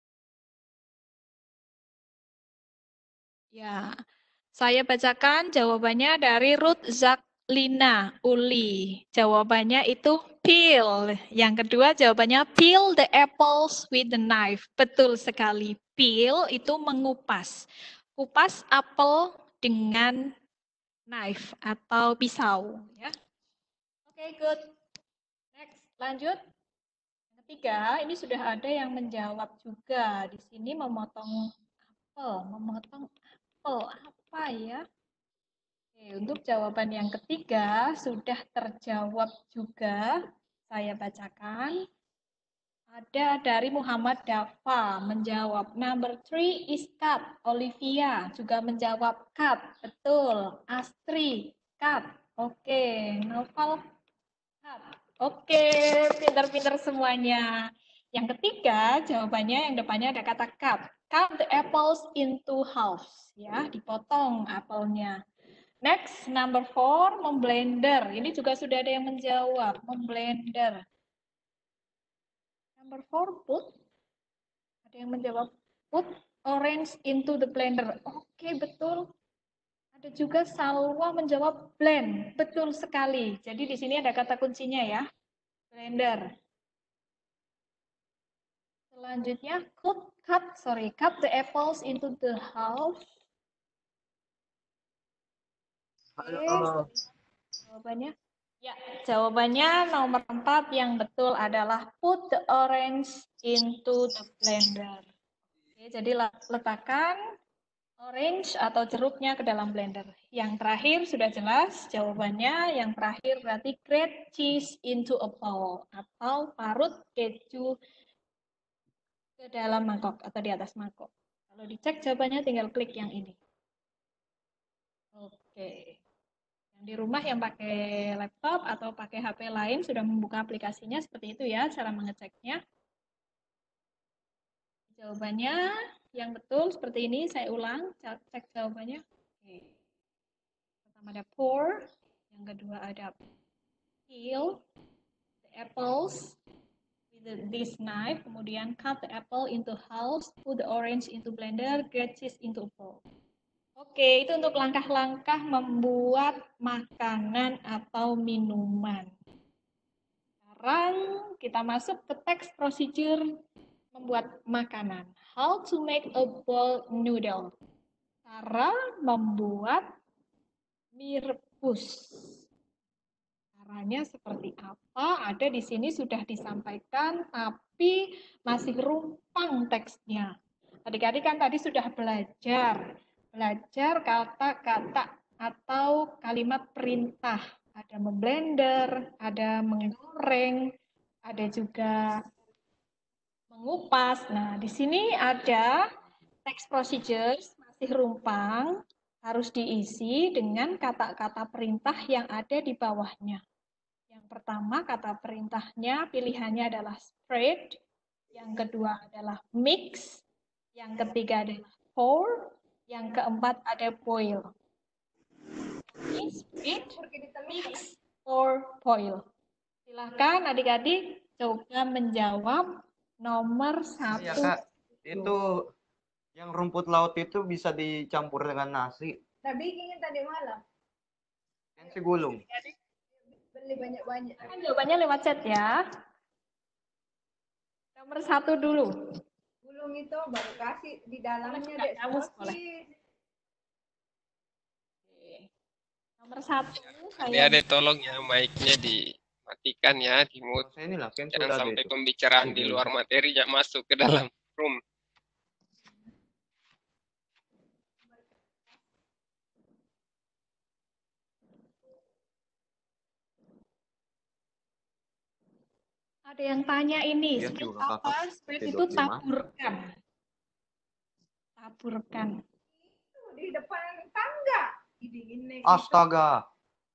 Ya, saya bacakan jawabannya dari Ruth Zaklina Uli. Jawabannya itu peel. Yang kedua jawabannya peel the apples with the knife. Betul sekali. Peel itu mengupas. Kupas apel dengan knife atau pisau. Ya. Oke, good. Next, lanjut. Yang ketiga, ini sudah ada yang menjawab juga. Di sini memotong apel. Memotong apel apa ya? Oke, untuk jawaban yang ketiga sudah terjawab juga. Saya bacakan. Ada dari Muhammad Dafa menjawab. Number 3 is cut. Olivia juga menjawab cut. Betul. Astri, cut. Oke. Novel, cut. Oke, pintar-pintar semuanya. Yang ketiga, jawabannya yang depannya ada kata cut. Cut the apples into halves. Ya, dipotong apelnya. Next, number 4, memblender. Ini juga sudah ada yang menjawab. Memblender. Number 4, put. Ada yang menjawab, put orange into the blender. Oke, betul. Ada juga Salwa menjawab blend. Betul sekali. Jadi di sini ada kata kuncinya ya. Blender. Selanjutnya, cut the apples into the half. Halo. Jawabannya? Ya, jawabannya nomor 4 yang betul adalah put the orange into the blender. Oke, jadi letakkan orange atau jeruknya ke dalam blender. Yang terakhir sudah jelas jawabannya. Yang terakhir berarti grate cheese into a bowl atau parut keju ke dalam mangkok atau di atas mangkok. Kalau dicek jawabannya tinggal klik yang ini. Oke. Yang di rumah yang pakai laptop atau pakai HP lain sudah membuka aplikasinya seperti itu ya cara mengeceknya. Jawabannya yang betul seperti ini, saya ulang, cek jawabannya. Oke. Pertama ada pour, yang kedua ada peel the apples with this knife, kemudian cut the apple into halves, put the orange into blender, grate cheese into a bowl. Oke, itu untuk langkah-langkah membuat makanan atau minuman. Sekarang kita masuk ke teks procedure membuat makanan. How to make a bowl noodle. Cara membuat mie rebus. Caranya seperti apa? Ada di sini sudah disampaikan, tapi masih rumpang teksnya. Adik-adik kan tadi sudah belajar kata-kata atau kalimat perintah. Ada memblender, ada menggoreng, ada juga mengupas. Nah, di sini ada text procedures, masih rumpang, harus diisi dengan kata-kata perintah yang ada di bawahnya. Yang pertama, kata perintahnya pilihannya adalah spread, yang kedua adalah mix, yang ketiga adalah pour, yang keempat ada boil. Spread, mix, pour, boil. Silahkan adik-adik coba menjawab nomor 1. Ya, Kak. Itu yang rumput laut itu bisa dicampur dengan nasi. Nah, bikin tadi malam. Nasi gulung. Beli banyak-banyak. Kan jawabannya lewat chat ya. Nomor 1 dulu. Gulung itu baru kasih di dalamnya Boleh, dek kamus boleh. sosis. Nomor 1 saya Adik-adik tolong ya mic-nya dimatikan ya, di mute. Saya inilah cancel Jangan ada sampai itu. pembicaraan di luar materinya masuk ke dalam room. ada yang tanya ini, Iya, spread juga kakak. apa? Spread itu 25. taburkan. Taburkan. Di depan tangga. Ini Astaga.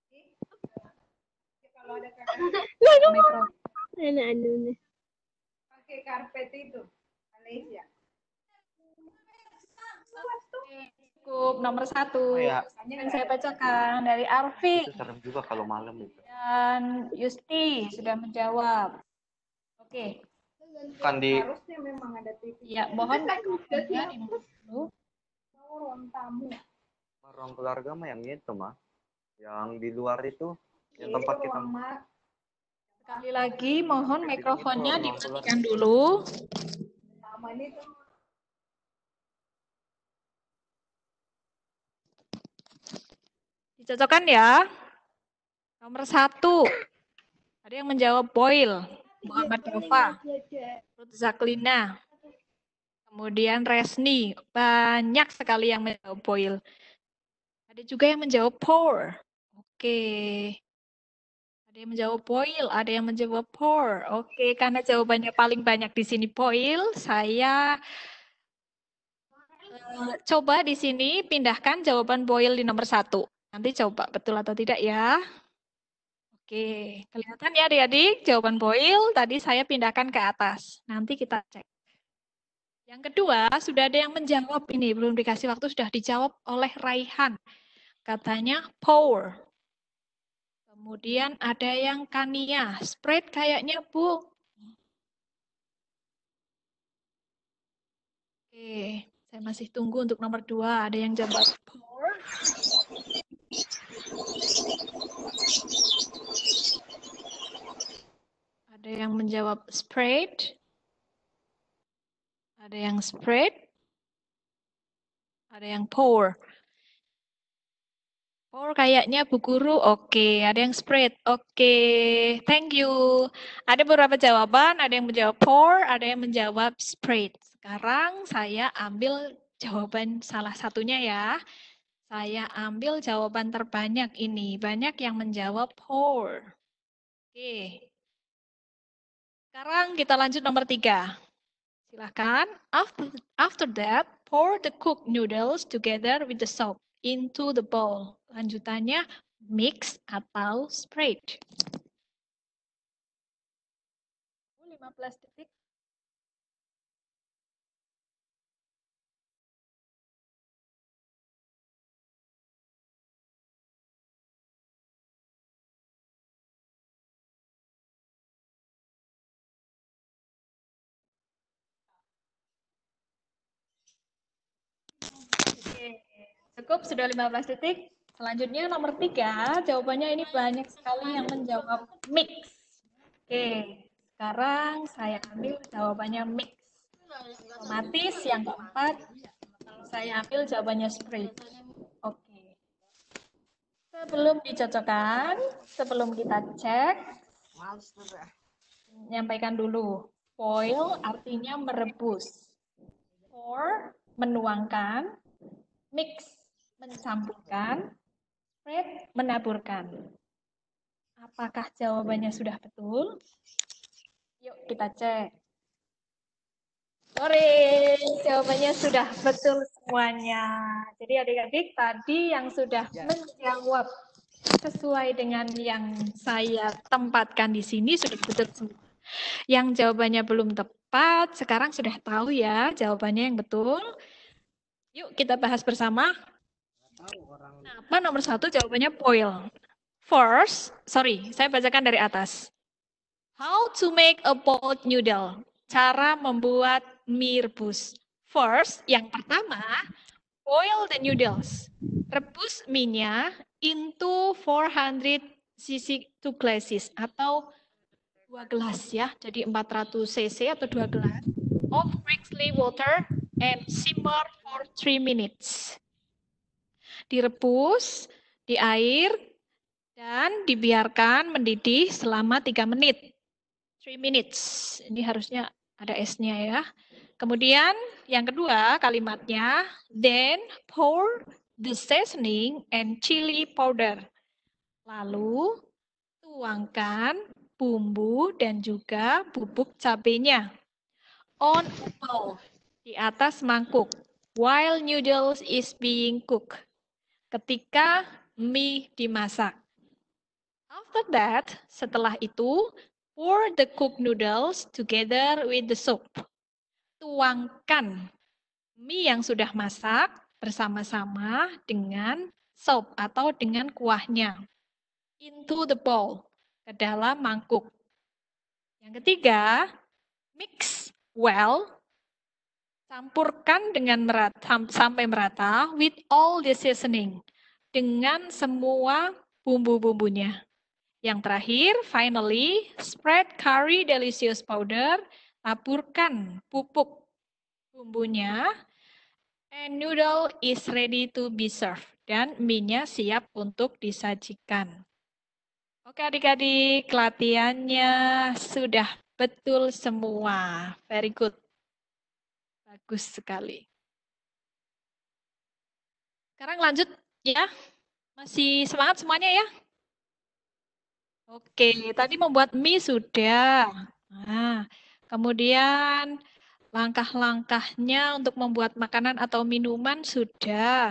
kalau ada kakak Mikro. pakai karpet itu. Malaysia. Cukup nomor 1 Oh, ya. yang saya bacakan dari Arfi Itu serem juga kalau malam itu. dan Yusti sudah menjawab. Oke, Kan di Harusnya memang ada TV. ya mohon mikrofonnya dimulai dulu. Ruang tamu. ruang keluarga mah yang itu mah. Yang di luar itu yang Itu tempat kita ruang mak. Sekali lagi mohon mikrofonnya dimatikan dulu. Taman itu. Dicocokkan ya. Nomor 1. Ada yang menjawab boil. Muhammad Nova. Ruth Zaklina. Kemudian Resni. Banyak sekali yang menjawab boil. Ada juga yang menjawab pour. Oke. Ada yang menjawab boil, ada yang menjawab pour. Oke, karena jawabannya paling banyak di sini boil, saya coba di sini pindahkan jawaban boil di nomor 1. Nanti coba betul atau tidak ya. Oke, kelihatan ya adik-adik jawaban boil tadi saya pindahkan ke atas. Nanti kita cek. Yang kedua, sudah ada yang menjawab ini, belum dikasih waktu, sudah dijawab oleh Raihan. Katanya pour. Kemudian ada yang Kania, spread kayaknya Bu. Oke, saya masih tunggu untuk nomor 2. Ada yang jawab pour. Ada yang menjawab spread. Ada yang spread. Ada yang pour. Pour kayaknya Bu Guru. Oke, ada yang spread. Oke, thank you. Ada beberapa jawaban, ada yang menjawab pour, ada yang menjawab spread. Sekarang saya ambil jawaban salah satunya ya. Saya ambil jawaban terbanyak ini. Banyak yang menjawab pour. Oke. Sekarang kita lanjut nomor 3. Silahkan. After that, pour the cooked noodles together with the soup into the bowl. Lanjutannya mix atau spread. 15 detik. Oke, cukup sudah 15 detik. Selanjutnya nomor 3, jawabannya ini banyak sekali yang menjawab mix. Oke, sekarang saya ambil jawabannya mix. Otomatis yang keempat, saya ambil jawabannya spread. Oke. Sebelum dicocokkan, sebelum kita cek, menyampaikan dulu. Boil artinya merebus. Pour, menuangkan. Mix, mencampurkan. Spread, menaburkan. Apakah jawabannya sudah betul? Yuk kita cek. Sore, jawabannya sudah betul semuanya. Jadi adik-adik tadi yang sudah menjawab sesuai dengan yang saya tempatkan di sini sudah betul semua. Yang jawabannya belum tepat, sekarang sudah tahu ya jawabannya yang betul. Yuk kita bahas bersama. Apa nomor 1 jawabannya boil. First, saya bacakan dari atas. How to make a boiled noodle. Cara membuat mie rebus. First, yang pertama, boil the noodles. Rebus mie-nya into 400 cc 2 glasses atau 2 gelas ya. Jadi 400 cc atau 2 gelas of briskly water and simmer for 3 minutes. Direbus di air dan dibiarkan mendidih selama 3 menit. 3 minutes. Ini harusnya ada S-nya ya. Kemudian yang kedua kalimatnya, then pour the seasoning and chili powder. Lalu tuangkan bumbu dan juga bubuk cabenya on a bowl, di atas mangkuk, while noodles is being cooked, ketika mie dimasak. After that, setelah itu, pour the cooked noodles together with the soup. Tuangkan mie yang sudah masak bersama-sama dengan soup atau dengan kuahnya into the bowl, ke dalam mangkuk. Yang ketiga, mix well, campurkan dengan sampai merata with all the seasoning, dengan semua bumbu-bumbunya. Yang terakhir, finally, spread curry delicious powder, taburkan pupuk bumbunya, and noodle is ready to be served. Dan mie-nya siap untuk disajikan. Oke adik-adik, latihannya sudah betul semua. Very good. Bagus sekali. Sekarang lanjut ya. Masih semangat semuanya ya? Oke, tadi membuat mie sudah. Nah, kemudian langkah-langkahnya untuk membuat makanan atau minuman sudah.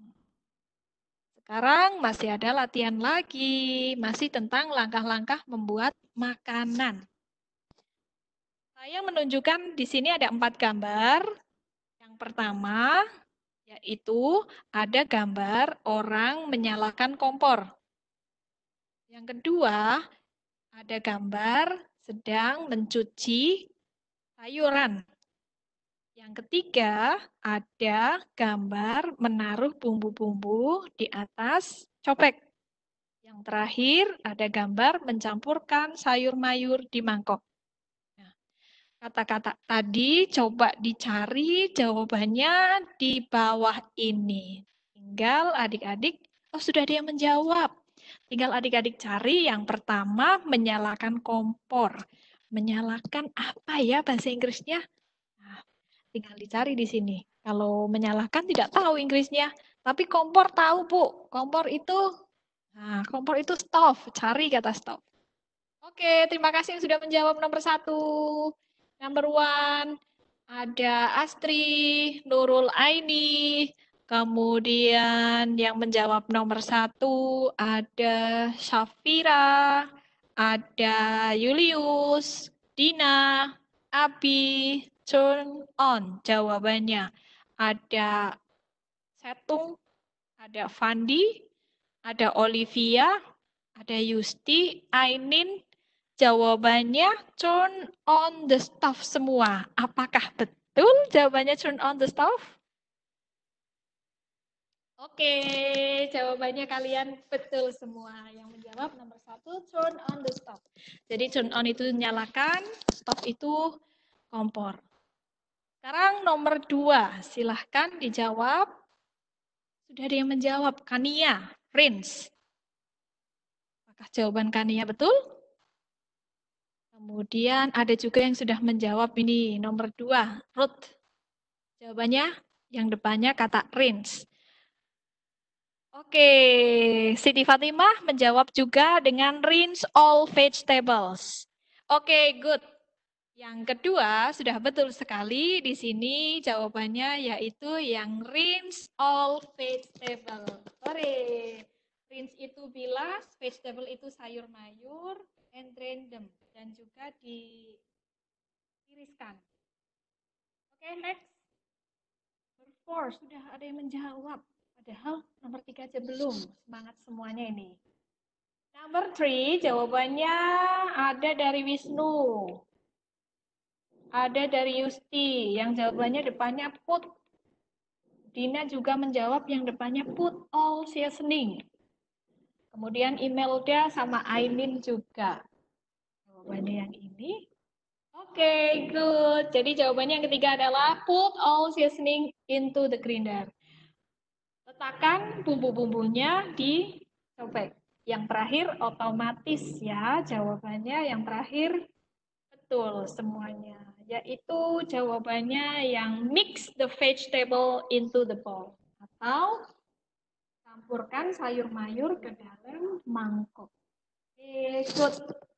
Sekarang masih ada latihan lagi, masih tentang langkah-langkah membuat makanan. Saya menunjukkan di sini ada 4 gambar. Yang pertama, yaitu ada gambar orang menyalakan kompor. Yang kedua, ada gambar sedang mencuci sayuran. Yang ketiga, ada gambar menaruh bumbu-bumbu di atas cobek. Yang terakhir, ada gambar mencampurkan sayur mayur di mangkok. Nah, kata-kata tadi coba dicari jawabannya di bawah ini. Tinggal adik-adik, oh sudah ada yang menjawab. Tinggal adik-adik cari yang pertama menyalakan kompor. Menyalakan apa ya bahasa Inggrisnya? Nah, tinggal dicari di sini. Kalau menyalakan tidak tahu Inggrisnya, tapi kompor tahu Bu. Kompor itu stove. Cari kata stove. Oke, terima kasih yang sudah menjawab nomor 1. Number 1 ada Astri, Nurul Aini. Kemudian yang menjawab nomor 1 ada Syafira, ada Julius, Dina, Abi, turn on jawabannya. Ada Setung, ada Fandi, ada Olivia, ada Yusti, Ainin. Jawabannya turn on the stove semua. Apakah betul jawabannya turn on the stove? Oke, jawabannya kalian betul semua. Yang menjawab nomor 1, turn on the stove. Jadi turn on itu nyalakan, stove itu kompor. Sekarang nomor 2, silahkan dijawab. Sudah ada yang menjawab, Kania, Prince. Apakah jawaban Kania betul? Kemudian ada juga yang sudah menjawab ini, nomor 2, Ruth. Jawabannya yang depannya kata rinse. Oke, Siti Fatimah menjawab juga dengan rinse all vegetables. Oke, good. Yang kedua sudah betul sekali di sini jawabannya yaitu yang rinse all vegetables. Sore. Rinse itu bilas, vegetable itu sayur mayur, and drain them dan juga ditiriskan. Oke, next. Nomor 4 sudah ada yang menjawab. Padahal nomor 3 aja belum. Semangat semuanya ini. Nomor 3 jawabannya ada dari Wisnu. Ada dari Yusti. Yang jawabannya depannya put. Dina juga menjawab yang depannya put all seasoning. Kemudian Imelda sama Ainin juga. Jawabannya yang ini. Oke, good. Jadi jawabannya yang ketiga adalah put all seasoning into the grinder. Letakkan bumbu-bumbunya di cobek. Yang terakhir otomatis ya jawabannya yang terakhir betul semuanya. Yaitu jawabannya yang mix the vegetable into the bowl. Atau campurkan sayur mayur ke dalam mangkok. Good.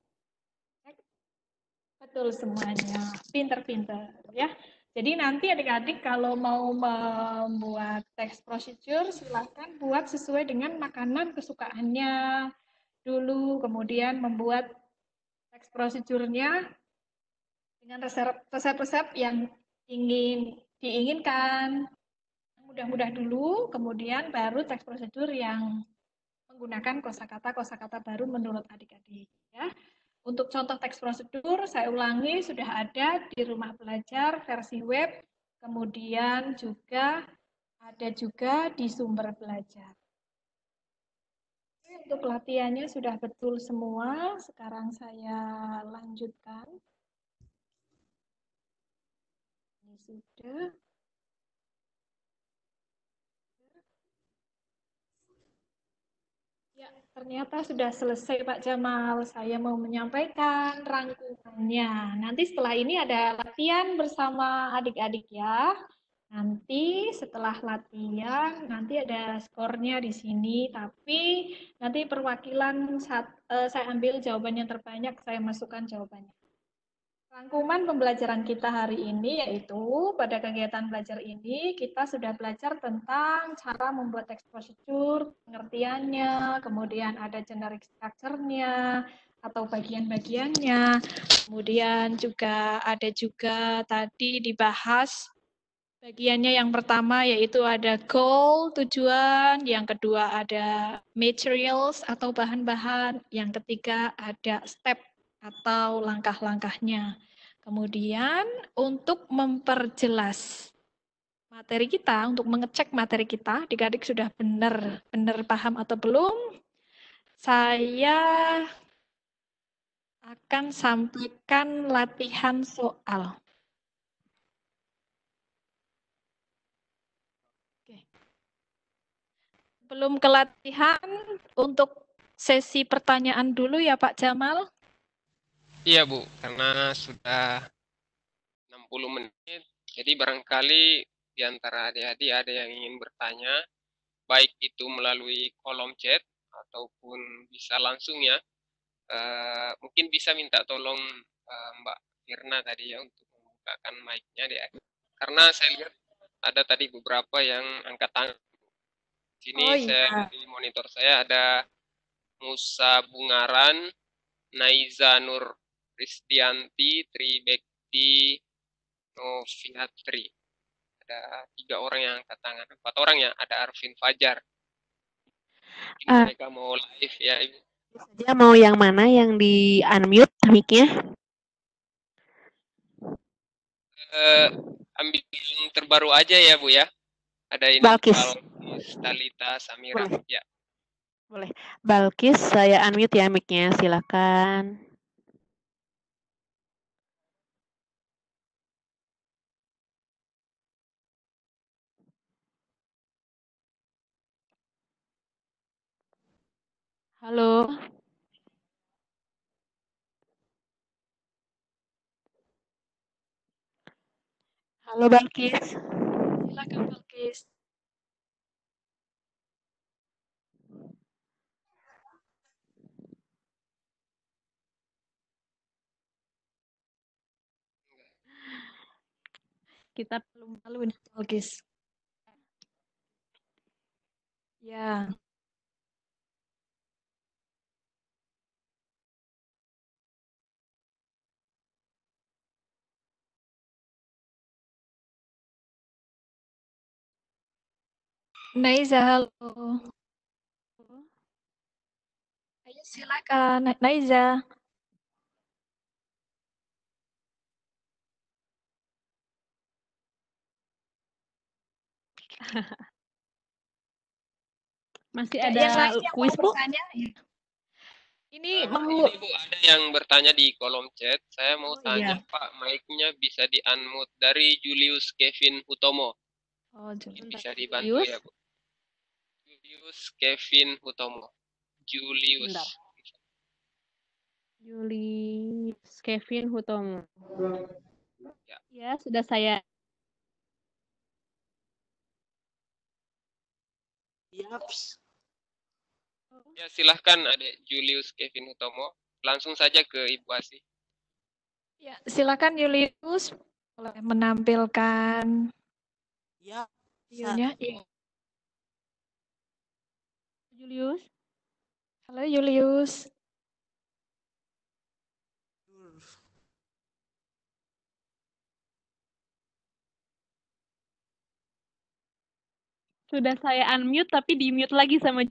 Betul semuanya. Pinter-pinter ya. Jadi nanti adik-adik kalau mau membuat teks procedure silahkan buat sesuai dengan makanan kesukaannya dulu, kemudian membuat teks prosedurnya dengan resep-resep yang diinginkan. Mudah-mudah dulu, kemudian baru teks prosedur yang menggunakan kosakata baru menurut adik-adik ya. Untuk contoh teks prosedur, saya ulangi, sudah ada di rumah belajar versi web, kemudian juga ada juga di sumber belajar. Untuk latihannya sudah betul semua, sekarang saya lanjutkan. Ini sudah. Ya, ternyata sudah selesai Pak Jamal. Saya mau menyampaikan rangkumannya. Nanti setelah ini ada latihan bersama adik-adik ya. Nanti setelah latihan, nanti ada skornya di sini. Tapi nanti perwakilan saya ambil jawaban yang terbanyak, saya masukkan jawabannya. Rangkuman pembelajaran kita hari ini yaitu pada kegiatan belajar ini kita sudah belajar tentang cara membuat teks procedure, pengertiannya, kemudian ada generic structure-nya atau bagian-bagiannya, kemudian juga ada juga tadi dibahas bagiannya yang pertama yaitu ada goal, tujuan, yang kedua ada materials atau bahan-bahan, yang ketiga ada step atau langkah-langkahnya. Kemudian untuk memperjelas materi kita, untuk mengecek materi kita, adik-adik sudah benar paham atau belum, saya akan sampaikan latihan soal. Belum ke latihan, untuk sesi pertanyaan dulu ya Pak Jamal. Iya Bu, karena sudah 60 menit, jadi barangkali di antara adik-adik ada yang ingin bertanya, baik itu melalui kolom chat ataupun bisa langsung ya. Mungkin bisa minta tolong Mbak Firna tadi ya untuk membukakan mic-nya deh. Karena saya lihat ada tadi beberapa yang angkat tangan. Sini saya di monitor saya ada Musa Bungaran, Naiza Nur Kristianti, Tribekti, Noviatri. Ada 3 orang yang angkat tangan, 4 orang ya, ada Arvin Fajar. Mereka mau live ya Ibu. Saja mau yang mana yang di unmute mic-nya? Ambil yang terbaru aja ya Bu ya. Ada ini Balkis. Talita Samira. Boleh. Ya. Boleh. Balkis, saya unmute ya mic-nya, silakan. Halo. Halo Balkis. Silakan Balkis. Kita belum tahu ini Balkis. Ya. Naiza, halo. Ayo silakan, Naiza. Masih Ya, ada yang lain yang kuis, mau Bu? bertanya, ya. Ini mau Ini Bu, ada yang bertanya di kolom chat. Saya mau tanya, iya. Pak, mic-nya bisa di-unmute dari Julius Kevin Hutomo. Oh, Bisa dibantu ya, Bu. Julius Kevin Hutomo. Julius. Bentar. Julius Kevin Hutomo. Ya. Ya, sudah saya. Yaps. Ya, silahkan Adik Julius Kevin Hutomo. Langsung saja ke Ibu Asih. Ya, silakan Julius boleh menampilkan Ya. videonya. Iya. Julius. Halo Julius. Sudah saya unmute tapi di mute lagi sama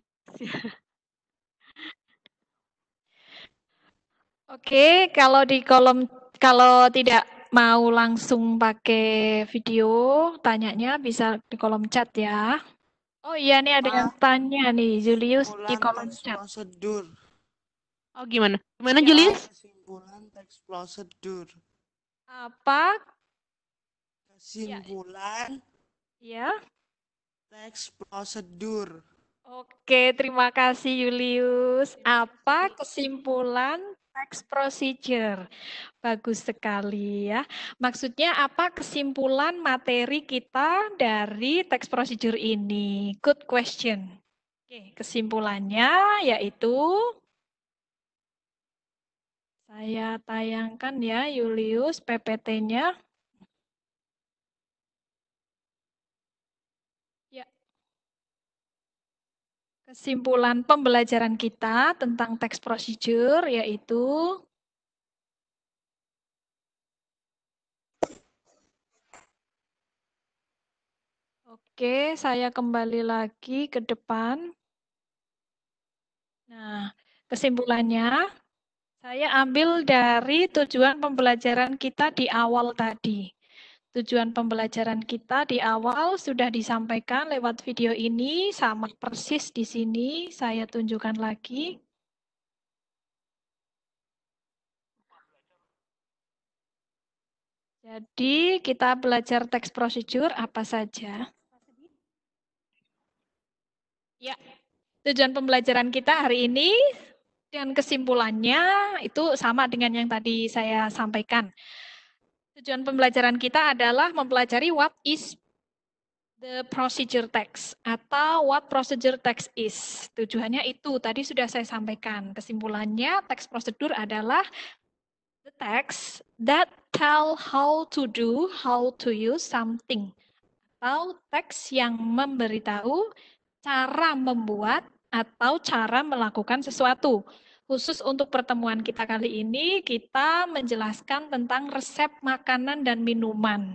Oke, kalau di kalau tidak mau langsung pakai video, tanyanya bisa di kolom chat ya. Oh iya nih ada yang tanya nih, Julius di kolom teks chat. prosedur. Oh, gimana? Gimana, Ya. Julius? Kesimpulan teks prosedur. Apa? Kesimpulan Ya. teks prosedur. Oke, terima kasih Julius. Apa kesimpulan text procedure? Bagus sekali ya. Maksudnya apa kesimpulan materi kita dari text procedure ini? Good question. Oke, kesimpulannya yaitu saya tayangkan ya Julius PPT-nya. Ya. Kesimpulan pembelajaran kita tentang text procedure yaitu Oke, saya kembali lagi ke depan. Nah, kesimpulannya saya ambil dari tujuan pembelajaran kita di awal tadi. Tujuan pembelajaran kita di awal sudah disampaikan lewat video ini, sama persis di sini, saya tunjukkan lagi. Jadi kita belajar text procedure apa saja. Ya, tujuan pembelajaran kita hari ini dan kesimpulannya itu sama dengan yang tadi saya sampaikan. Tujuan pembelajaran kita adalah mempelajari what is the procedure text atau what procedure text is. Tujuannya itu tadi sudah saya sampaikan. Kesimpulannya text prosedur adalah the text that tell how to do, how to use something. Atau teks yang memberitahu cara membuat atau cara melakukan sesuatu. Khusus untuk pertemuan kita kali ini, kita menjelaskan tentang resep makanan dan minuman.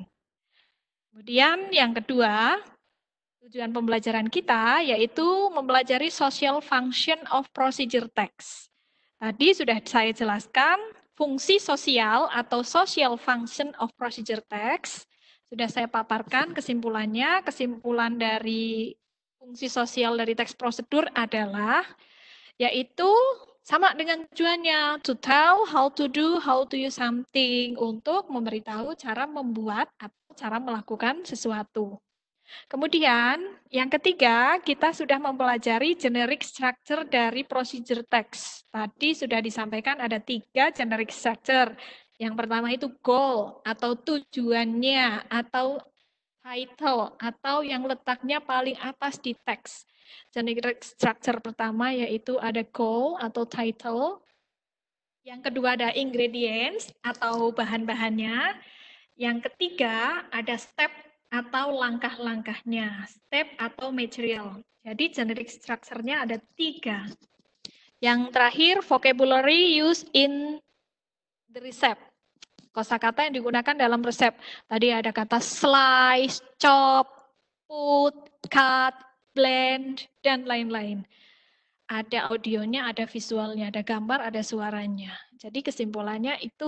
Kemudian yang kedua, tujuan pembelajaran kita yaitu mempelajari social function of procedure text. Tadi sudah saya jelaskan fungsi sosial atau social function of procedure text. Sudah saya paparkan kesimpulannya. Kesimpulan dari fungsi sosial dari teks prosedur adalah yaitu sama dengan tujuannya, to tell how to do, how to use something, untuk memberitahu cara membuat atau cara melakukan sesuatu. Kemudian, yang ketiga, kita sudah mempelajari generic structure dari procedure text. Tadi sudah disampaikan ada 3 generic structure. Yang pertama itu goal, atau tujuannya, atau title, atau yang letaknya paling atas di teks. Generic structure pertama yaitu ada goal atau title. Yang kedua ada ingredients atau bahan-bahannya. Yang ketiga ada step atau langkah-langkahnya. Step atau material. Jadi generic structure-nya ada 3. Yang terakhir vocabulary used in the recipe. Kosakata yang digunakan dalam resep. Tadi ada kata slice, chop, put, cut, blend, dan lain-lain. Ada audionya, ada visualnya, ada gambar, ada suaranya. Jadi kesimpulannya itu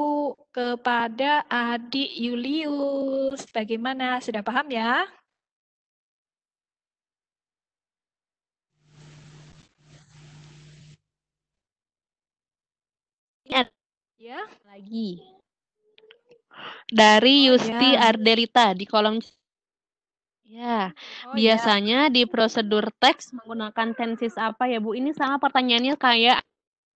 kepada adik Julius. Bagaimana? Sudah paham ya? Ya. Lagi. Dari Yusti ya. Ardelita di kolom. Ya, Oh ya. biasanya di prosedur teks menggunakan tenses apa ya, Bu? Ini sama pertanyaannya kayak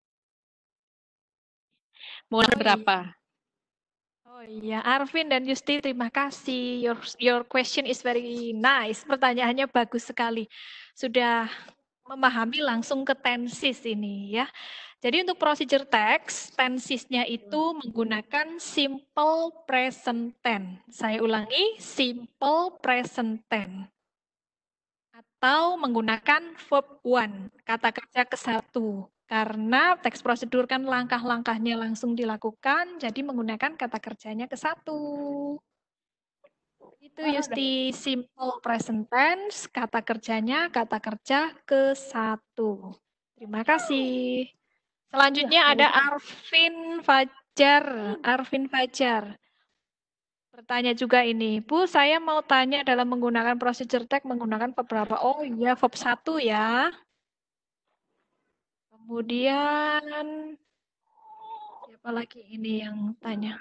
mau Oh iya. berapa? Oh iya, Arvin dan Yusti, terima kasih. Your question is very nice. Pertanyaannya bagus sekali. Sudah memahami langsung ke tenses ini ya. Jadi untuk procedure text, tensesnya itu menggunakan simple present tense. Saya ulangi, simple present tense. Atau menggunakan verb one, kata kerja ke-1. Karena teks prosedur kan langkah-langkahnya langsung dilakukan, jadi menggunakan kata kerjanya ke-1. Itu Yusti, simple present tense, kata kerjanya kata kerja ke-1. Terima kasih. Selanjutnya ada Arvin Fajar. Arvin Fajar. Bertanya juga ini, Bu, saya mau tanya dalam menggunakan procedure text menggunakan verb berapa? Oh iya, verb 1 ya. Kemudian, siapa lagi ini yang tanya?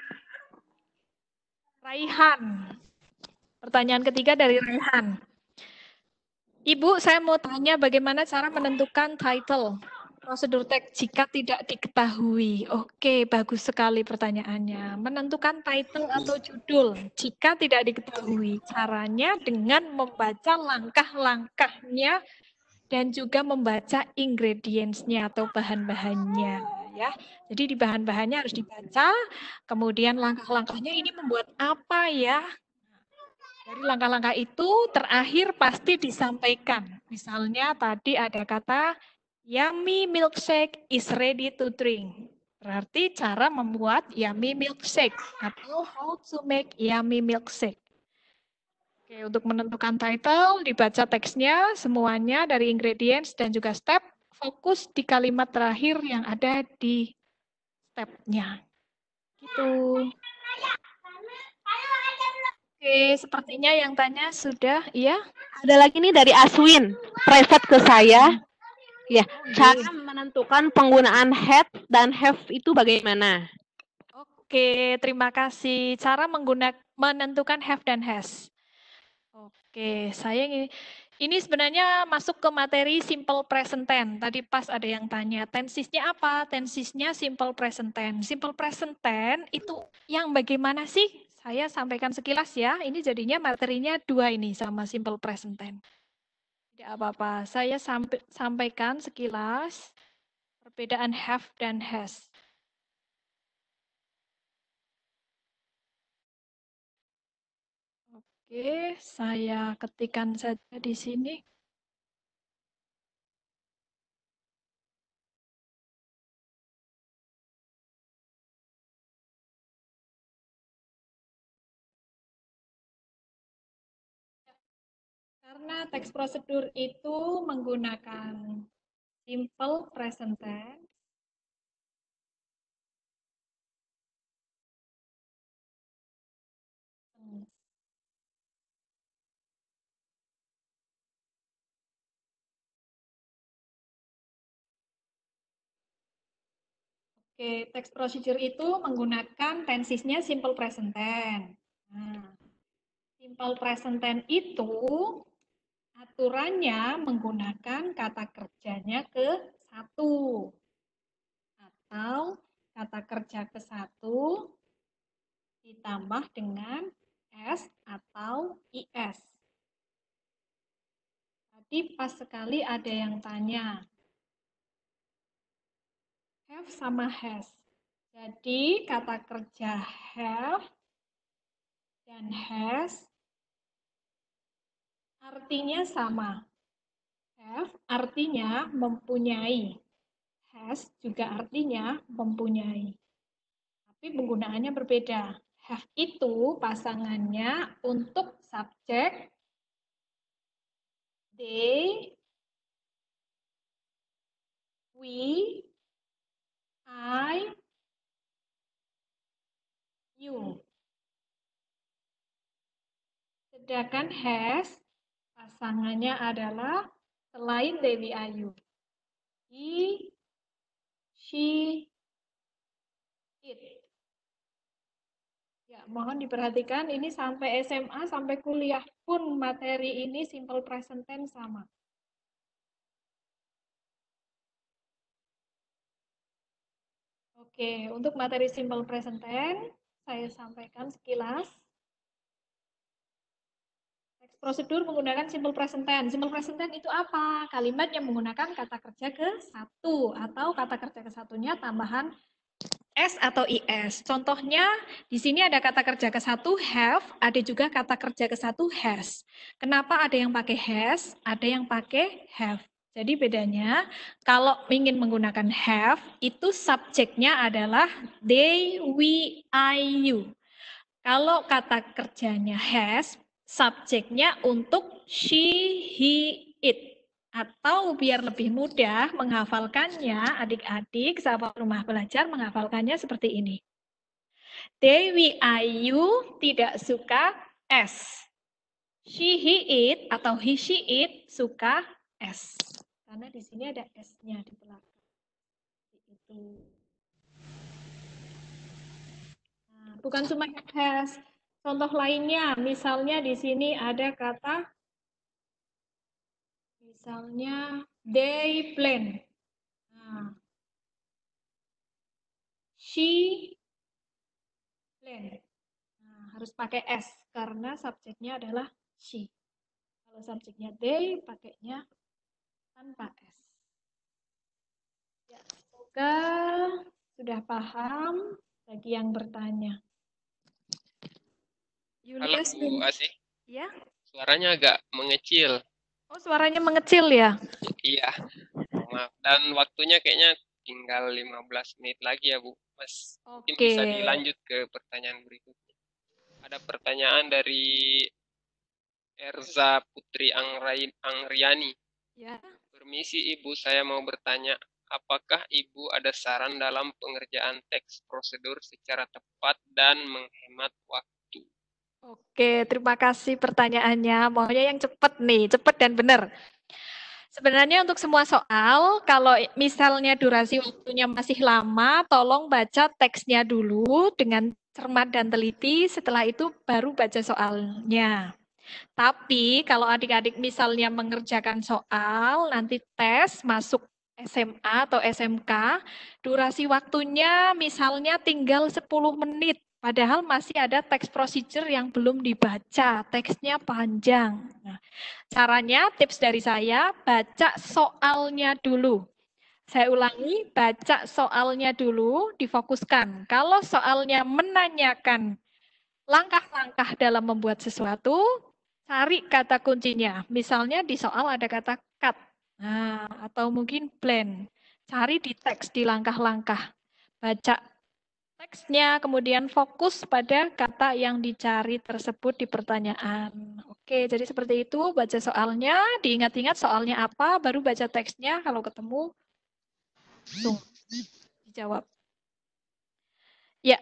Raihan. Pertanyaan ketiga dari Raihan. Ibu, saya mau tanya bagaimana cara menentukan title prosedur teks jika tidak diketahui. Oke, bagus sekali pertanyaannya. Menentukan title atau judul jika tidak diketahui. Caranya dengan membaca langkah-langkahnya dan juga membaca ingredients-nya atau bahan-bahannya. Ya, jadi di bahan-bahannya harus dibaca, kemudian langkah-langkahnya ini membuat apa ya? Dari langkah-langkah itu terakhir pasti disampaikan. Misalnya tadi ada kata yummy milkshake is ready to drink. Berarti cara membuat yummy milkshake atau how to make yummy milkshake. Oke, untuk menentukan title, dibaca teksnya semuanya dari ingredients dan juga step. Fokus di kalimat terakhir yang ada di stepnya. Gitu. Oke, sepertinya yang tanya sudah, iya? Ada lagi nih dari Aswin, private ke saya. Ya, cara menentukan penggunaan had dan have itu bagaimana? Oke, terima kasih. Cara menentukan have dan has. Oke, saya ini sebenarnya masuk ke materi simple present tense. Tadi pas ada yang tanya, tensesnya apa? Tensesnya simple present tense. Simple present tense itu yang bagaimana sih? Saya sampaikan sekilas ya. Ini jadinya materinya 2 ini sama simple present tense. Tidak apa-apa. Saya sampaikan sekilas perbedaan have dan has. Oke, saya ketikkan saja di sini. Karena teks prosedur itu menggunakan simple present tense. Oke, teks procedure itu menggunakan tensesnya simple present tense. Nah, simple present tense itu aturannya menggunakan kata kerjanya ke-1. Atau kata kerja ke-1 ditambah dengan S atau IS. Tadi pas sekali ada yang tanya, have sama has. Jadi kata kerja have dan has artinya sama. Have artinya mempunyai. Has juga artinya mempunyai. Tapi penggunaannya berbeda. Have itu pasangannya untuk subjek they, we, I, you. Sedangkan has pasangannya adalah selain Dewi Ayu. He, she, it. Ya, mohon diperhatikan ini sampai SMA, sampai kuliah pun materi ini simple present tense sama. Oke, untuk materi simple present tense, saya sampaikan sekilas. Teks prosedur menggunakan simple present tense. Simple present tense itu apa? Kalimat yang menggunakan kata kerja ke satu atau kata kerja ke satunya tambahan S atau IS. Contohnya di sini ada kata kerja ke satu have, ada juga kata kerja ke satu has. Kenapa ada yang pakai has, ada yang pakai have? Jadi bedanya kalau ingin menggunakan have itu subjeknya adalah they, we, I, you. Kalau kata kerjanya has, subjeknya untuk she, he, it. Atau biar lebih mudah menghafalkannya, adik-adik, sahabat rumah belajar menghafalkannya seperti ini. They, we, I, you tidak suka S. She, he, it atau he, she, it suka S. Karena di sini ada S-nya di belakang. Itu. Nah, bukan cuma has. Contoh lainnya, misalnya di sini ada kata misalnya they plan. Nah, she plan. Nah, harus pakai S karena subjeknya adalah she. Kalau subjeknya they, pakainya tanpa S. Ya, semoga sudah paham bagi yang bertanya. Julius, Halo Bu Asih, ya? suaranya agak mengecil. Oh, suaranya mengecil ya? Iya, maaf. Dan waktunya kayaknya tinggal 15 menit lagi ya Bu. Mas, mungkin bisa dilanjut ke pertanyaan berikutnya. Ada pertanyaan dari Erza Putri Angriani. Ya. Permisi Ibu, saya mau bertanya, apakah Ibu ada saran dalam pengerjaan teks prosedur secara tepat dan menghemat waktu? Oke, terima kasih pertanyaannya. Maunya yang cepat nih, cepat dan benar. Sebenarnya untuk semua soal, kalau misalnya durasi waktunya masih lama, tolong baca teksnya dulu dengan cermat dan teliti, setelah itu baru baca soalnya. Tapi kalau adik-adik misalnya mengerjakan soal, nanti tes masuk SMA atau SMK, durasi waktunya misalnya tinggal 10 menit. Padahal masih ada teks procedure yang belum dibaca, teksnya panjang. Nah, caranya, tips dari saya, baca soalnya dulu. Saya ulangi, baca soalnya dulu, difokuskan. Kalau soalnya menanyakan langkah-langkah dalam membuat sesuatu, cari kata kuncinya. Misalnya di soal ada kata cut, nah, atau mungkin plan. Cari di teks, di langkah-langkah. Baca teksnya, kemudian fokus pada kata yang dicari tersebut di pertanyaan. Oke, jadi seperti itu, baca soalnya, diingat-ingat soalnya apa, baru baca teksnya, kalau ketemu, langsung dijawab. Ya.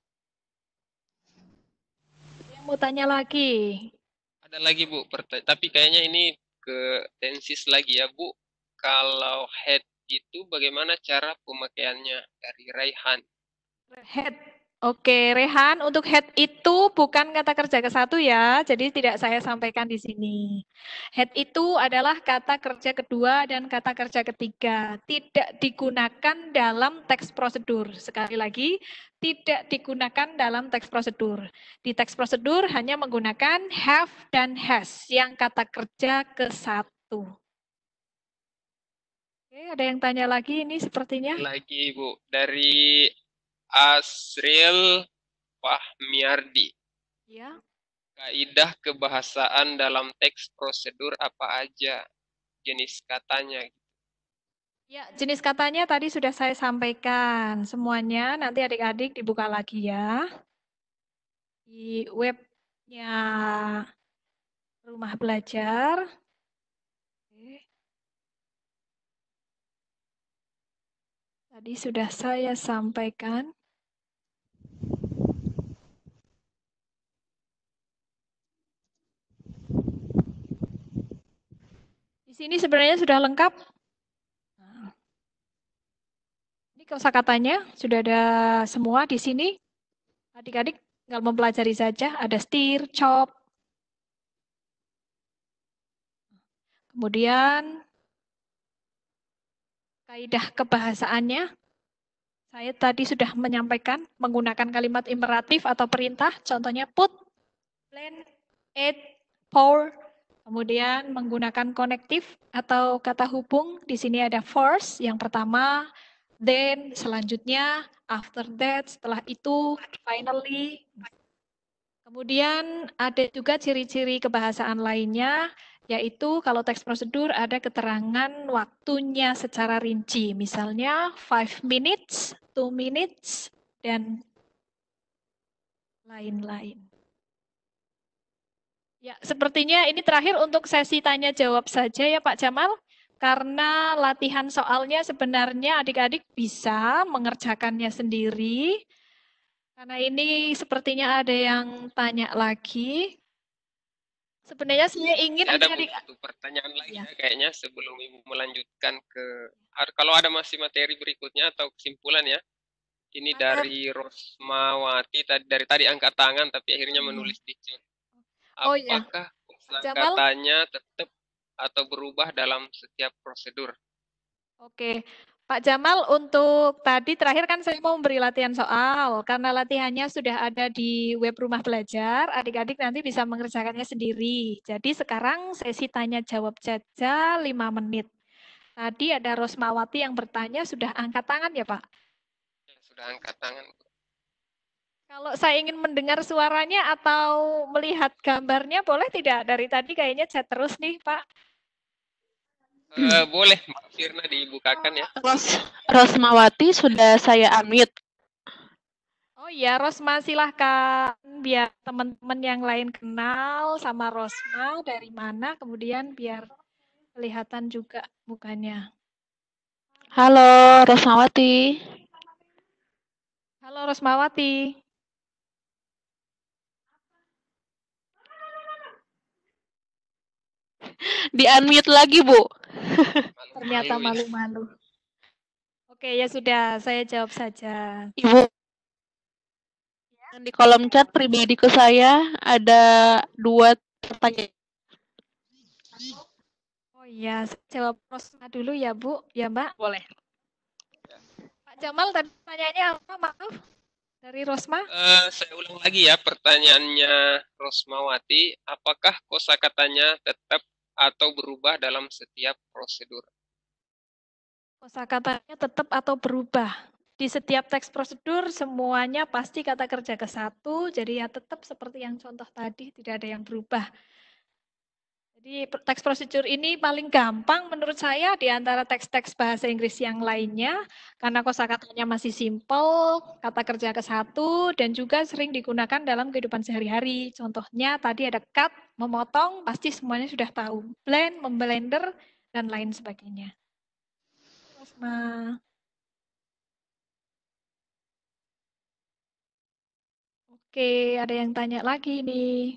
Yang mau tanya lagi? Ada lagi Bu, tapi kayaknya ini ke tensis lagi ya Bu. Kalau head itu bagaimana cara pemakaiannya dari Raihan? Head. Oke, Rehan, untuk head itu bukan kata kerja ke satu ya, jadi tidak saya sampaikan di sini. Head itu adalah kata kerja kedua dan kata kerja ketiga, tidak digunakan dalam teks prosedur. Sekali lagi, tidak digunakan dalam teks prosedur. Di teks prosedur hanya menggunakan have dan has, yang kata kerja ke satu. Oke, ada yang tanya lagi ini sepertinya? Lagi Bu, dari Asril Fahmiardi. Ya. Kaidah kebahasaan dalam teks prosedur apa aja? Jenis katanya. Ya, jenis katanya tadi sudah saya sampaikan. Semuanya nanti adik-adik dibuka lagi ya. Di webnya Rumah Belajar. Tadi sudah saya sampaikan. Di sini sebenarnya sudah lengkap. Ini kosakatanya sudah ada semua di sini. Adik-adik tinggal mempelajari saja. Ada stir, chop. Kemudian kaidah kebahasaannya. Saya tadi sudah menyampaikan menggunakan kalimat imperatif atau perintah. Contohnya put, plan, eat, pour. Kemudian menggunakan konektif atau kata hubung. Di sini ada first, yang pertama, then, selanjutnya, after that, setelah itu, finally. Kemudian ada juga ciri-ciri kebahasaan lainnya, yaitu kalau teks prosedur ada keterangan waktunya secara rinci. Misalnya 5 minutes, 2 minutes, dan lain-lain. Ya, sepertinya ini terakhir untuk sesi tanya jawab saja ya Pak Jamal. Karena latihan soalnya sebenarnya adik-adik bisa mengerjakannya sendiri. Karena ini sepertinya ada yang tanya lagi. Sebenarnya saya ingin Ada adik-adik. satu pertanyaan lagi Ya. ya kayaknya sebelum Ibu melanjutkan ke kalau ada masih materi berikutnya atau kesimpulan ya. Ini dari Rosmawati dari tadi angkat tangan tapi akhirnya menulis di chat. Oh ya, Apakah Jamal? kosakatanya tetap atau berubah dalam setiap prosedur? Oke, Pak Jamal, untuk tadi terakhir kan saya mau memberi latihan soal. Karena latihannya sudah ada di web rumah belajar, adik-adik nanti bisa mengerjakannya sendiri. Jadi sekarang sesi tanya jawab saja 5 menit. Tadi ada Rosmawati yang bertanya, sudah angkat tangan ya Pak? Ya, sudah angkat tangan. Kalau saya ingin mendengar suaranya atau melihat gambarnya, boleh tidak? Dari tadi kayaknya chat terus nih Pak. Boleh Mbak Firna dibukakan ya. Rosmawati sudah saya unmute. Oh iya, Rosma silahkan biar teman-teman yang lain kenal sama Rosma dari mana, kemudian biar kelihatan juga mukanya. Halo, Rosmawati. Halo Rosmawati. Di-unmute lagi, Bu. Ternyata malu-malu. Oke, ya sudah, saya jawab saja. Ibu, di kolom chat pribadi ke saya ada 2 pertanyaan. Oh iya, saya jawab Rosma dulu ya Bu, ya Mbak. Boleh. Pak Jamal tadi pertanyaannya apa, maaf? Dari Rosma? Saya ulang lagi ya pertanyaannya Rosmawati. Apakah kosakatanya tetap atau berubah dalam setiap prosedur? Kosakatanya tetap atau berubah? Di setiap teks prosedur semuanya pasti kata kerja ke satu, jadi ya tetap seperti yang contoh tadi, tidak ada yang berubah. Jadi teks prosedur ini paling gampang menurut saya di antara teks-teks bahasa Inggris yang lainnya, karena kosakatanya masih simple, kata kerja ke satu, dan juga sering digunakan dalam kehidupan sehari-hari. Contohnya tadi ada cut, memotong, pasti semuanya sudah tahu. Blend, memblender, dan lain sebagainya. Rosma. Oke, ada yang tanya lagi nih.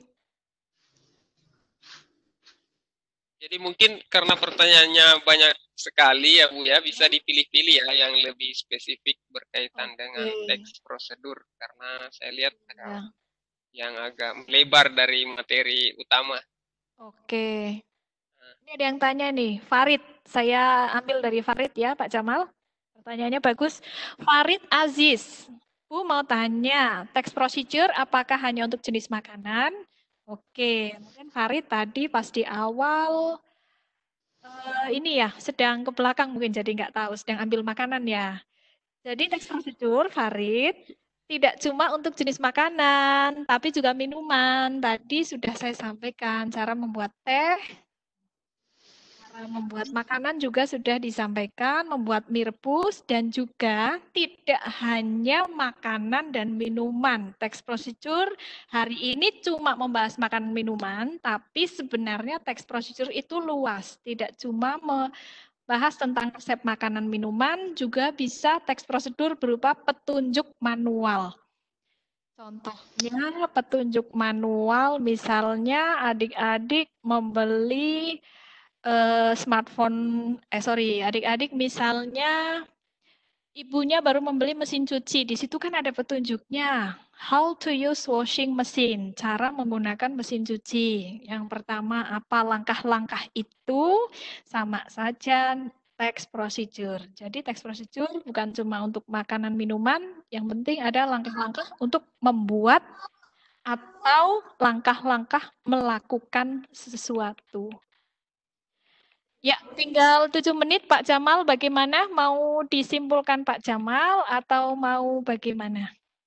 Jadi mungkin karena pertanyaannya banyak sekali ya Bu ya, bisa dipilih-pilih ya yang lebih spesifik berkaitan dengan teks prosedur. Karena saya lihat ada yang agak lebar dari materi utama. Oke. Ini ada yang tanya nih, Farid. Saya ambil dari Farid ya, Pak Jamal. Pertanyaannya bagus. Farid Aziz. Bu mau tanya, teks procedure apakah hanya untuk jenis makanan? Oke, mungkin Farid tadi pas di awal, ini ya, sedang ke belakang mungkin jadi nggak tahu, sedang ambil makanan ya. Jadi teks procedure, Farid, tidak cuma untuk jenis makanan, tapi juga minuman. Tadi sudah saya sampaikan cara membuat teh, cara membuat makanan juga sudah disampaikan, membuat mie rebus, dan juga tidak hanya makanan dan minuman. Teks procedure hari ini cuma membahas makanan minuman, tapi sebenarnya teks procedure itu luas, tidak cuma bahas tentang resep makanan minuman, juga bisa teks prosedur berupa petunjuk manual. Contohnya petunjuk manual, misalnya adik-adik membeli smartphone, adik-adik misalnya Ibunya baru membeli mesin cuci. Di situ kan ada petunjuknya. How to use washing machine. Cara menggunakan mesin cuci. Yang pertama, apa langkah-langkah itu? Sama saja text procedure. Jadi text procedure bukan cuma untuk makanan minuman. Yang penting ada langkah-langkah untuk membuat atau langkah-langkah melakukan sesuatu. Ya, tinggal 7 menit Pak Jamal. Bagaimana? Mau disimpulkan Pak Jamal atau mau bagaimana?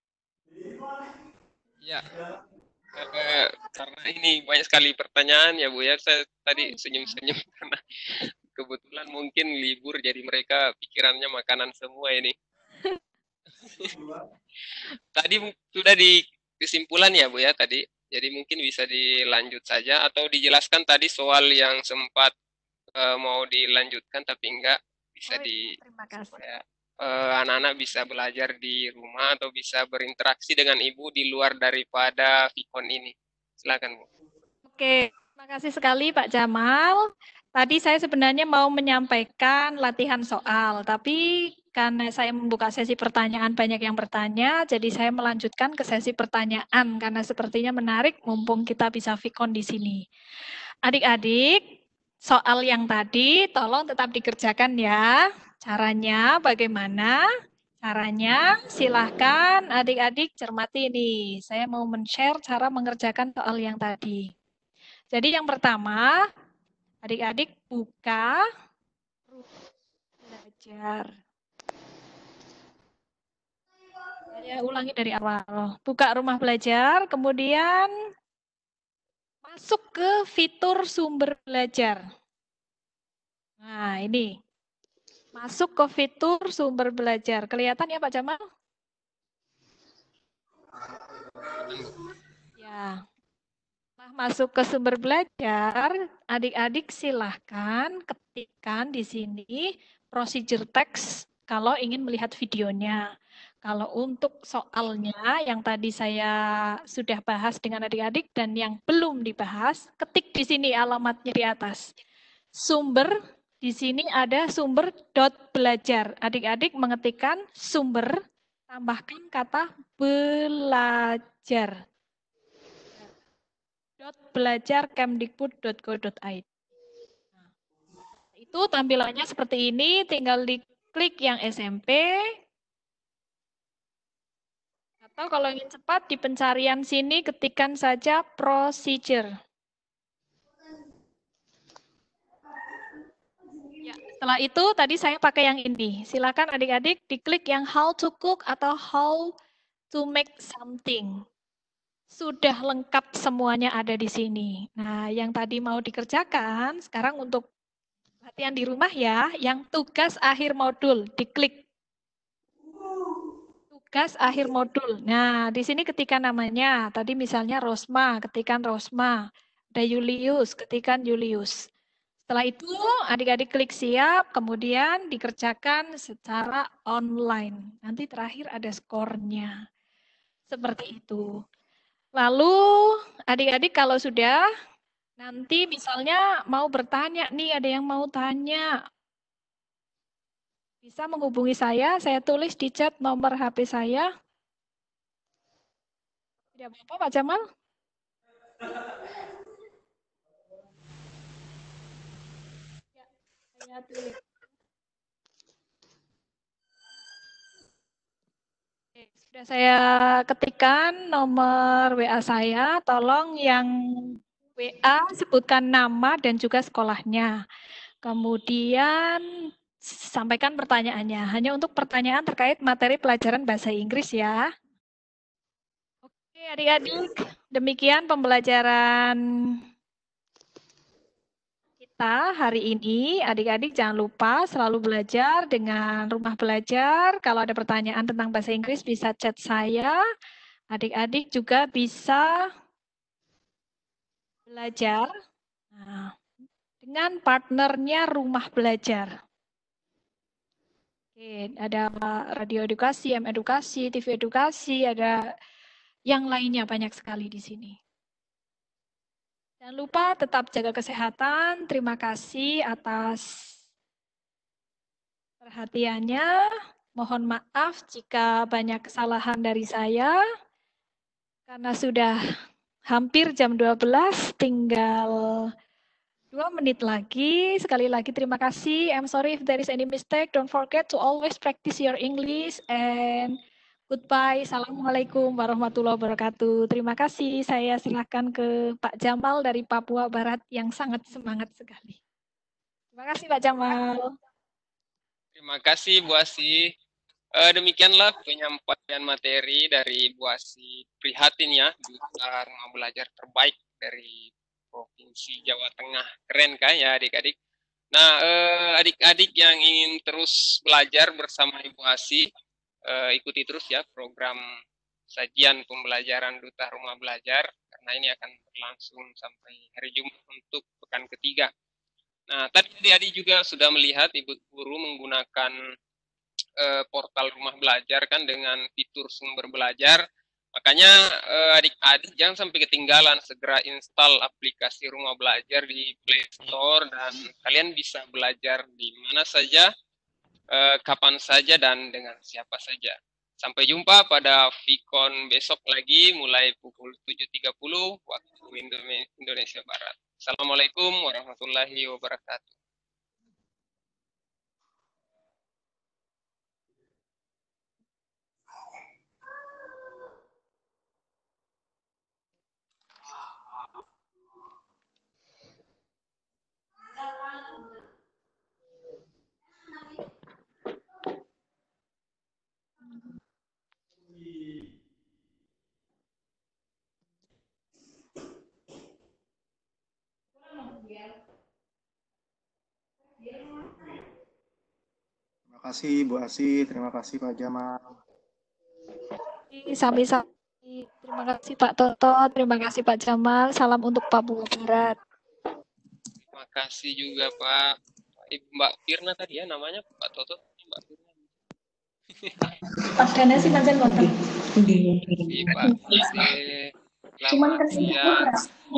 Ya, karena ini banyak sekali pertanyaan ya Bu ya. Saya tadi senyum-senyum karena kebetulan mungkin libur jadi mereka pikirannya makanan semua ini. Tadi sudah di kesimpulan ya Bu ya tadi. Jadi mungkin bisa dilanjut saja atau dijelaskan tadi soal yang sempat mau dilanjutkan tapi enggak bisa terima kasih. supaya anak-anak bisa belajar di rumah atau bisa berinteraksi dengan ibu di luar daripada Vicon ini. Silakan Bu. Oke, terima kasih sekali Pak Jamal. Tadi saya sebenarnya mau menyampaikan latihan soal, tapi karena saya membuka sesi pertanyaan, banyak yang bertanya, jadi saya melanjutkan ke sesi pertanyaan karena sepertinya menarik mumpung kita bisa Vicon di sini. Adik-adik, soal yang tadi tolong tetap dikerjakan ya. Caranya bagaimana? Caranya silahkan adik-adik cermati ini. Saya mau men-share cara mengerjakan soal yang tadi. Jadi yang pertama, adik-adik buka belajar. Saya ulangi dari awal. Buka rumah belajar, kemudian masuk ke fitur sumber belajar. Nah, ini. Masuk ke fitur sumber belajar. Kelihatan ya Pak Jamal? Ya. Setelah masuk ke sumber belajar, adik-adik silahkan ketikkan di sini procedure text kalau ingin melihat videonya. Kalau untuk soalnya yang tadi saya sudah bahas dengan adik-adik dan yang belum dibahas, ketik di sini alamatnya di atas. Sumber, di sini ada sumber .belajar. Adik-adik mengetikkan sumber, tambahkan kata belajar. .belajar.kemdikbud.go.id. Nah, itu tampilannya seperti ini, tinggal diklik yang SMP. Atau kalau ingin cepat di pencarian sini ketikkan saja procedure. Ya, setelah itu tadi saya pakai yang ini. Silakan adik-adik diklik yang how to cook atau how to make something. Sudah lengkap semuanya ada di sini. Nah, yang tadi mau dikerjakan, sekarang untuk latihan di rumah ya, yang tugas akhir modul, diklik. Tugas akhir modul. Nah, di sini ketikkan namanya. Tadi misalnya Rosma, ketikkan Rosma. Ada Julius, ketikkan Julius. Setelah itu, adik-adik klik siap, kemudian dikerjakan secara online. Nanti terakhir ada skornya. Seperti itu. Lalu, adik-adik kalau sudah, nanti misalnya mau bertanya nih, ada yang mau tanya. Bisa menghubungi saya tulis di chat nomor HP saya. Tidak apa-apa Pak Jamal? Ya, saya tulis. Oke, sudah saya ketikkan nomor WA saya, tolong yang WA sebutkan nama dan juga sekolahnya. Kemudian sampaikan pertanyaannya. Hanya untuk pertanyaan terkait materi pelajaran bahasa Inggris ya. Oke adik-adik, demikian pembelajaran kita hari ini. Adik-adik jangan lupa selalu belajar dengan rumah belajar. Kalau ada pertanyaan tentang bahasa Inggris bisa chat saya. Adik-adik juga bisa belajar dengan partnernya rumah belajar. Oke, ada radio edukasi, edukasi, TV edukasi, ada yang lainnya banyak sekali di sini. Jangan lupa tetap jaga kesehatan. Terima kasih atas perhatiannya. Mohon maaf jika banyak kesalahan dari saya, karena sudah hampir jam 12, tinggal 2 menit lagi. Sekali lagi terima kasih. I'm sorry if there is any mistake. Don't forget to always practice your English and goodbye. Assalamualaikum warahmatullahi wabarakatuh. Terima kasih. Saya silakan ke Pak Jamal dari Papua Barat yang sangat semangat sekali. Terima kasih Pak Jamal. Terima kasih Bu Asih. Demikianlah penyampaian materi dari Bu Asih prihatin ya, Duta Rumah Belajar terbaik dari Provinsi Jawa Tengah. Keren kan ya adik-adik? Nah, adik-adik yang ingin terus belajar bersama Ibu Asih, ikuti terus ya program sajian pembelajaran Duta Rumah Belajar, karena ini akan berlangsung sampai hari Jumat untuk pekan ketiga. Nah, tadi adik-adik juga sudah melihat Ibu Guru menggunakan portal rumah belajar kan dengan fitur sumber belajar. Makanya adik-adik jangan sampai ketinggalan, segera install aplikasi rumah belajar di Play Store dan kalian bisa belajar di mana saja, kapan saja dan dengan siapa saja. Sampai jumpa pada Vicon besok lagi mulai pukul 7.30 waktu Indonesia Barat. Assalamualaikum warahmatullahi wabarakatuh. Terima kasih Bu Asih, terima kasih Pak Jamal. Sami-sami. Terima kasih Pak Toto, terima kasih Pak Jamal. Salam untuk Papua Barat. Terima kasih juga Pak Mbak Firna tadi ya namanya Pak Toto, Mbak Firna. Pak Dana sih pancen ngoten. Iya Pak. Cuman Selamat siang.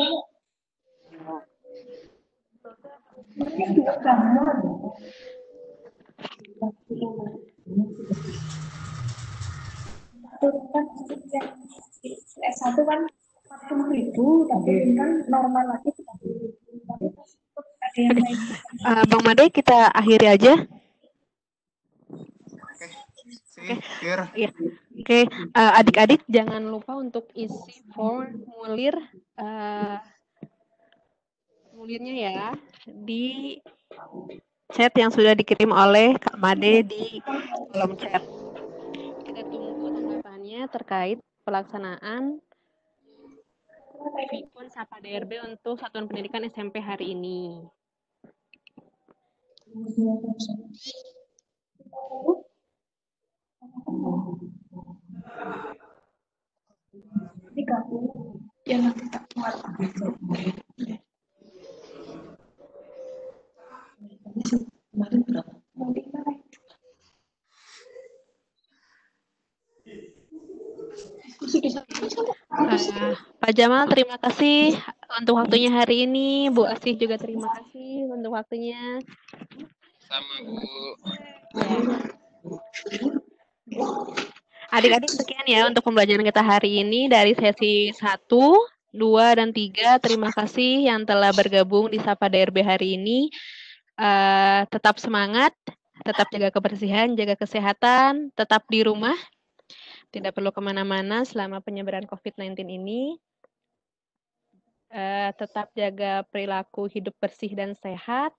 S1 kan 40.000, tapi kan normal lagi 30.000. Tapi ada yang lain. Bang Made, kita akhiri aja. Oke. Adik-adik jangan lupa untuk isi formulirnya ya di chat yang sudah dikirim oleh Kak Made di kolom chat. Kita tunggu tanggapannya terkait pelaksanaan Vicon Sapa DRB untuk Satuan Pendidikan SMP hari ini. Ya nanti tak buat. Kemarin berapa? Pak Jamal, terima kasih untuk waktunya hari ini. Bu Asih juga terima kasih untuk waktunya. Sama Bu. Adik-adik sekian ya untuk pembelajaran kita hari ini dari sesi 1, 2, dan 3. Terima kasih yang telah bergabung di Sapa DRB hari ini. Tetap semangat, tetap jaga kebersihan, jaga kesehatan, tetap di rumah. Tidak perlu kemana-mana selama penyebaran COVID-19 ini. Tetap jaga perilaku hidup bersih dan sehat.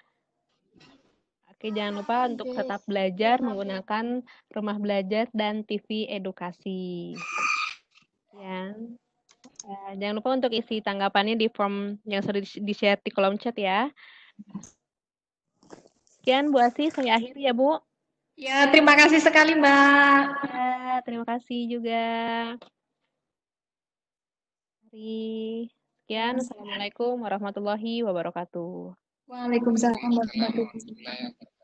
Oke, jangan lupa untuk tetap belajar menggunakan rumah belajar dan TV edukasi. Ya. Jangan lupa untuk isi tanggapannya di form yang sudah di-share di kolom chat ya. Sekian Bu Asih, saya akhiri ya Bu. Ya, terima kasih sekali Mbak. Ya, terima kasih juga. Sekian, Assalamualaikum warahmatullahi wabarakatuh. Waalaikumsalam warahmatullahi wabarakatuh.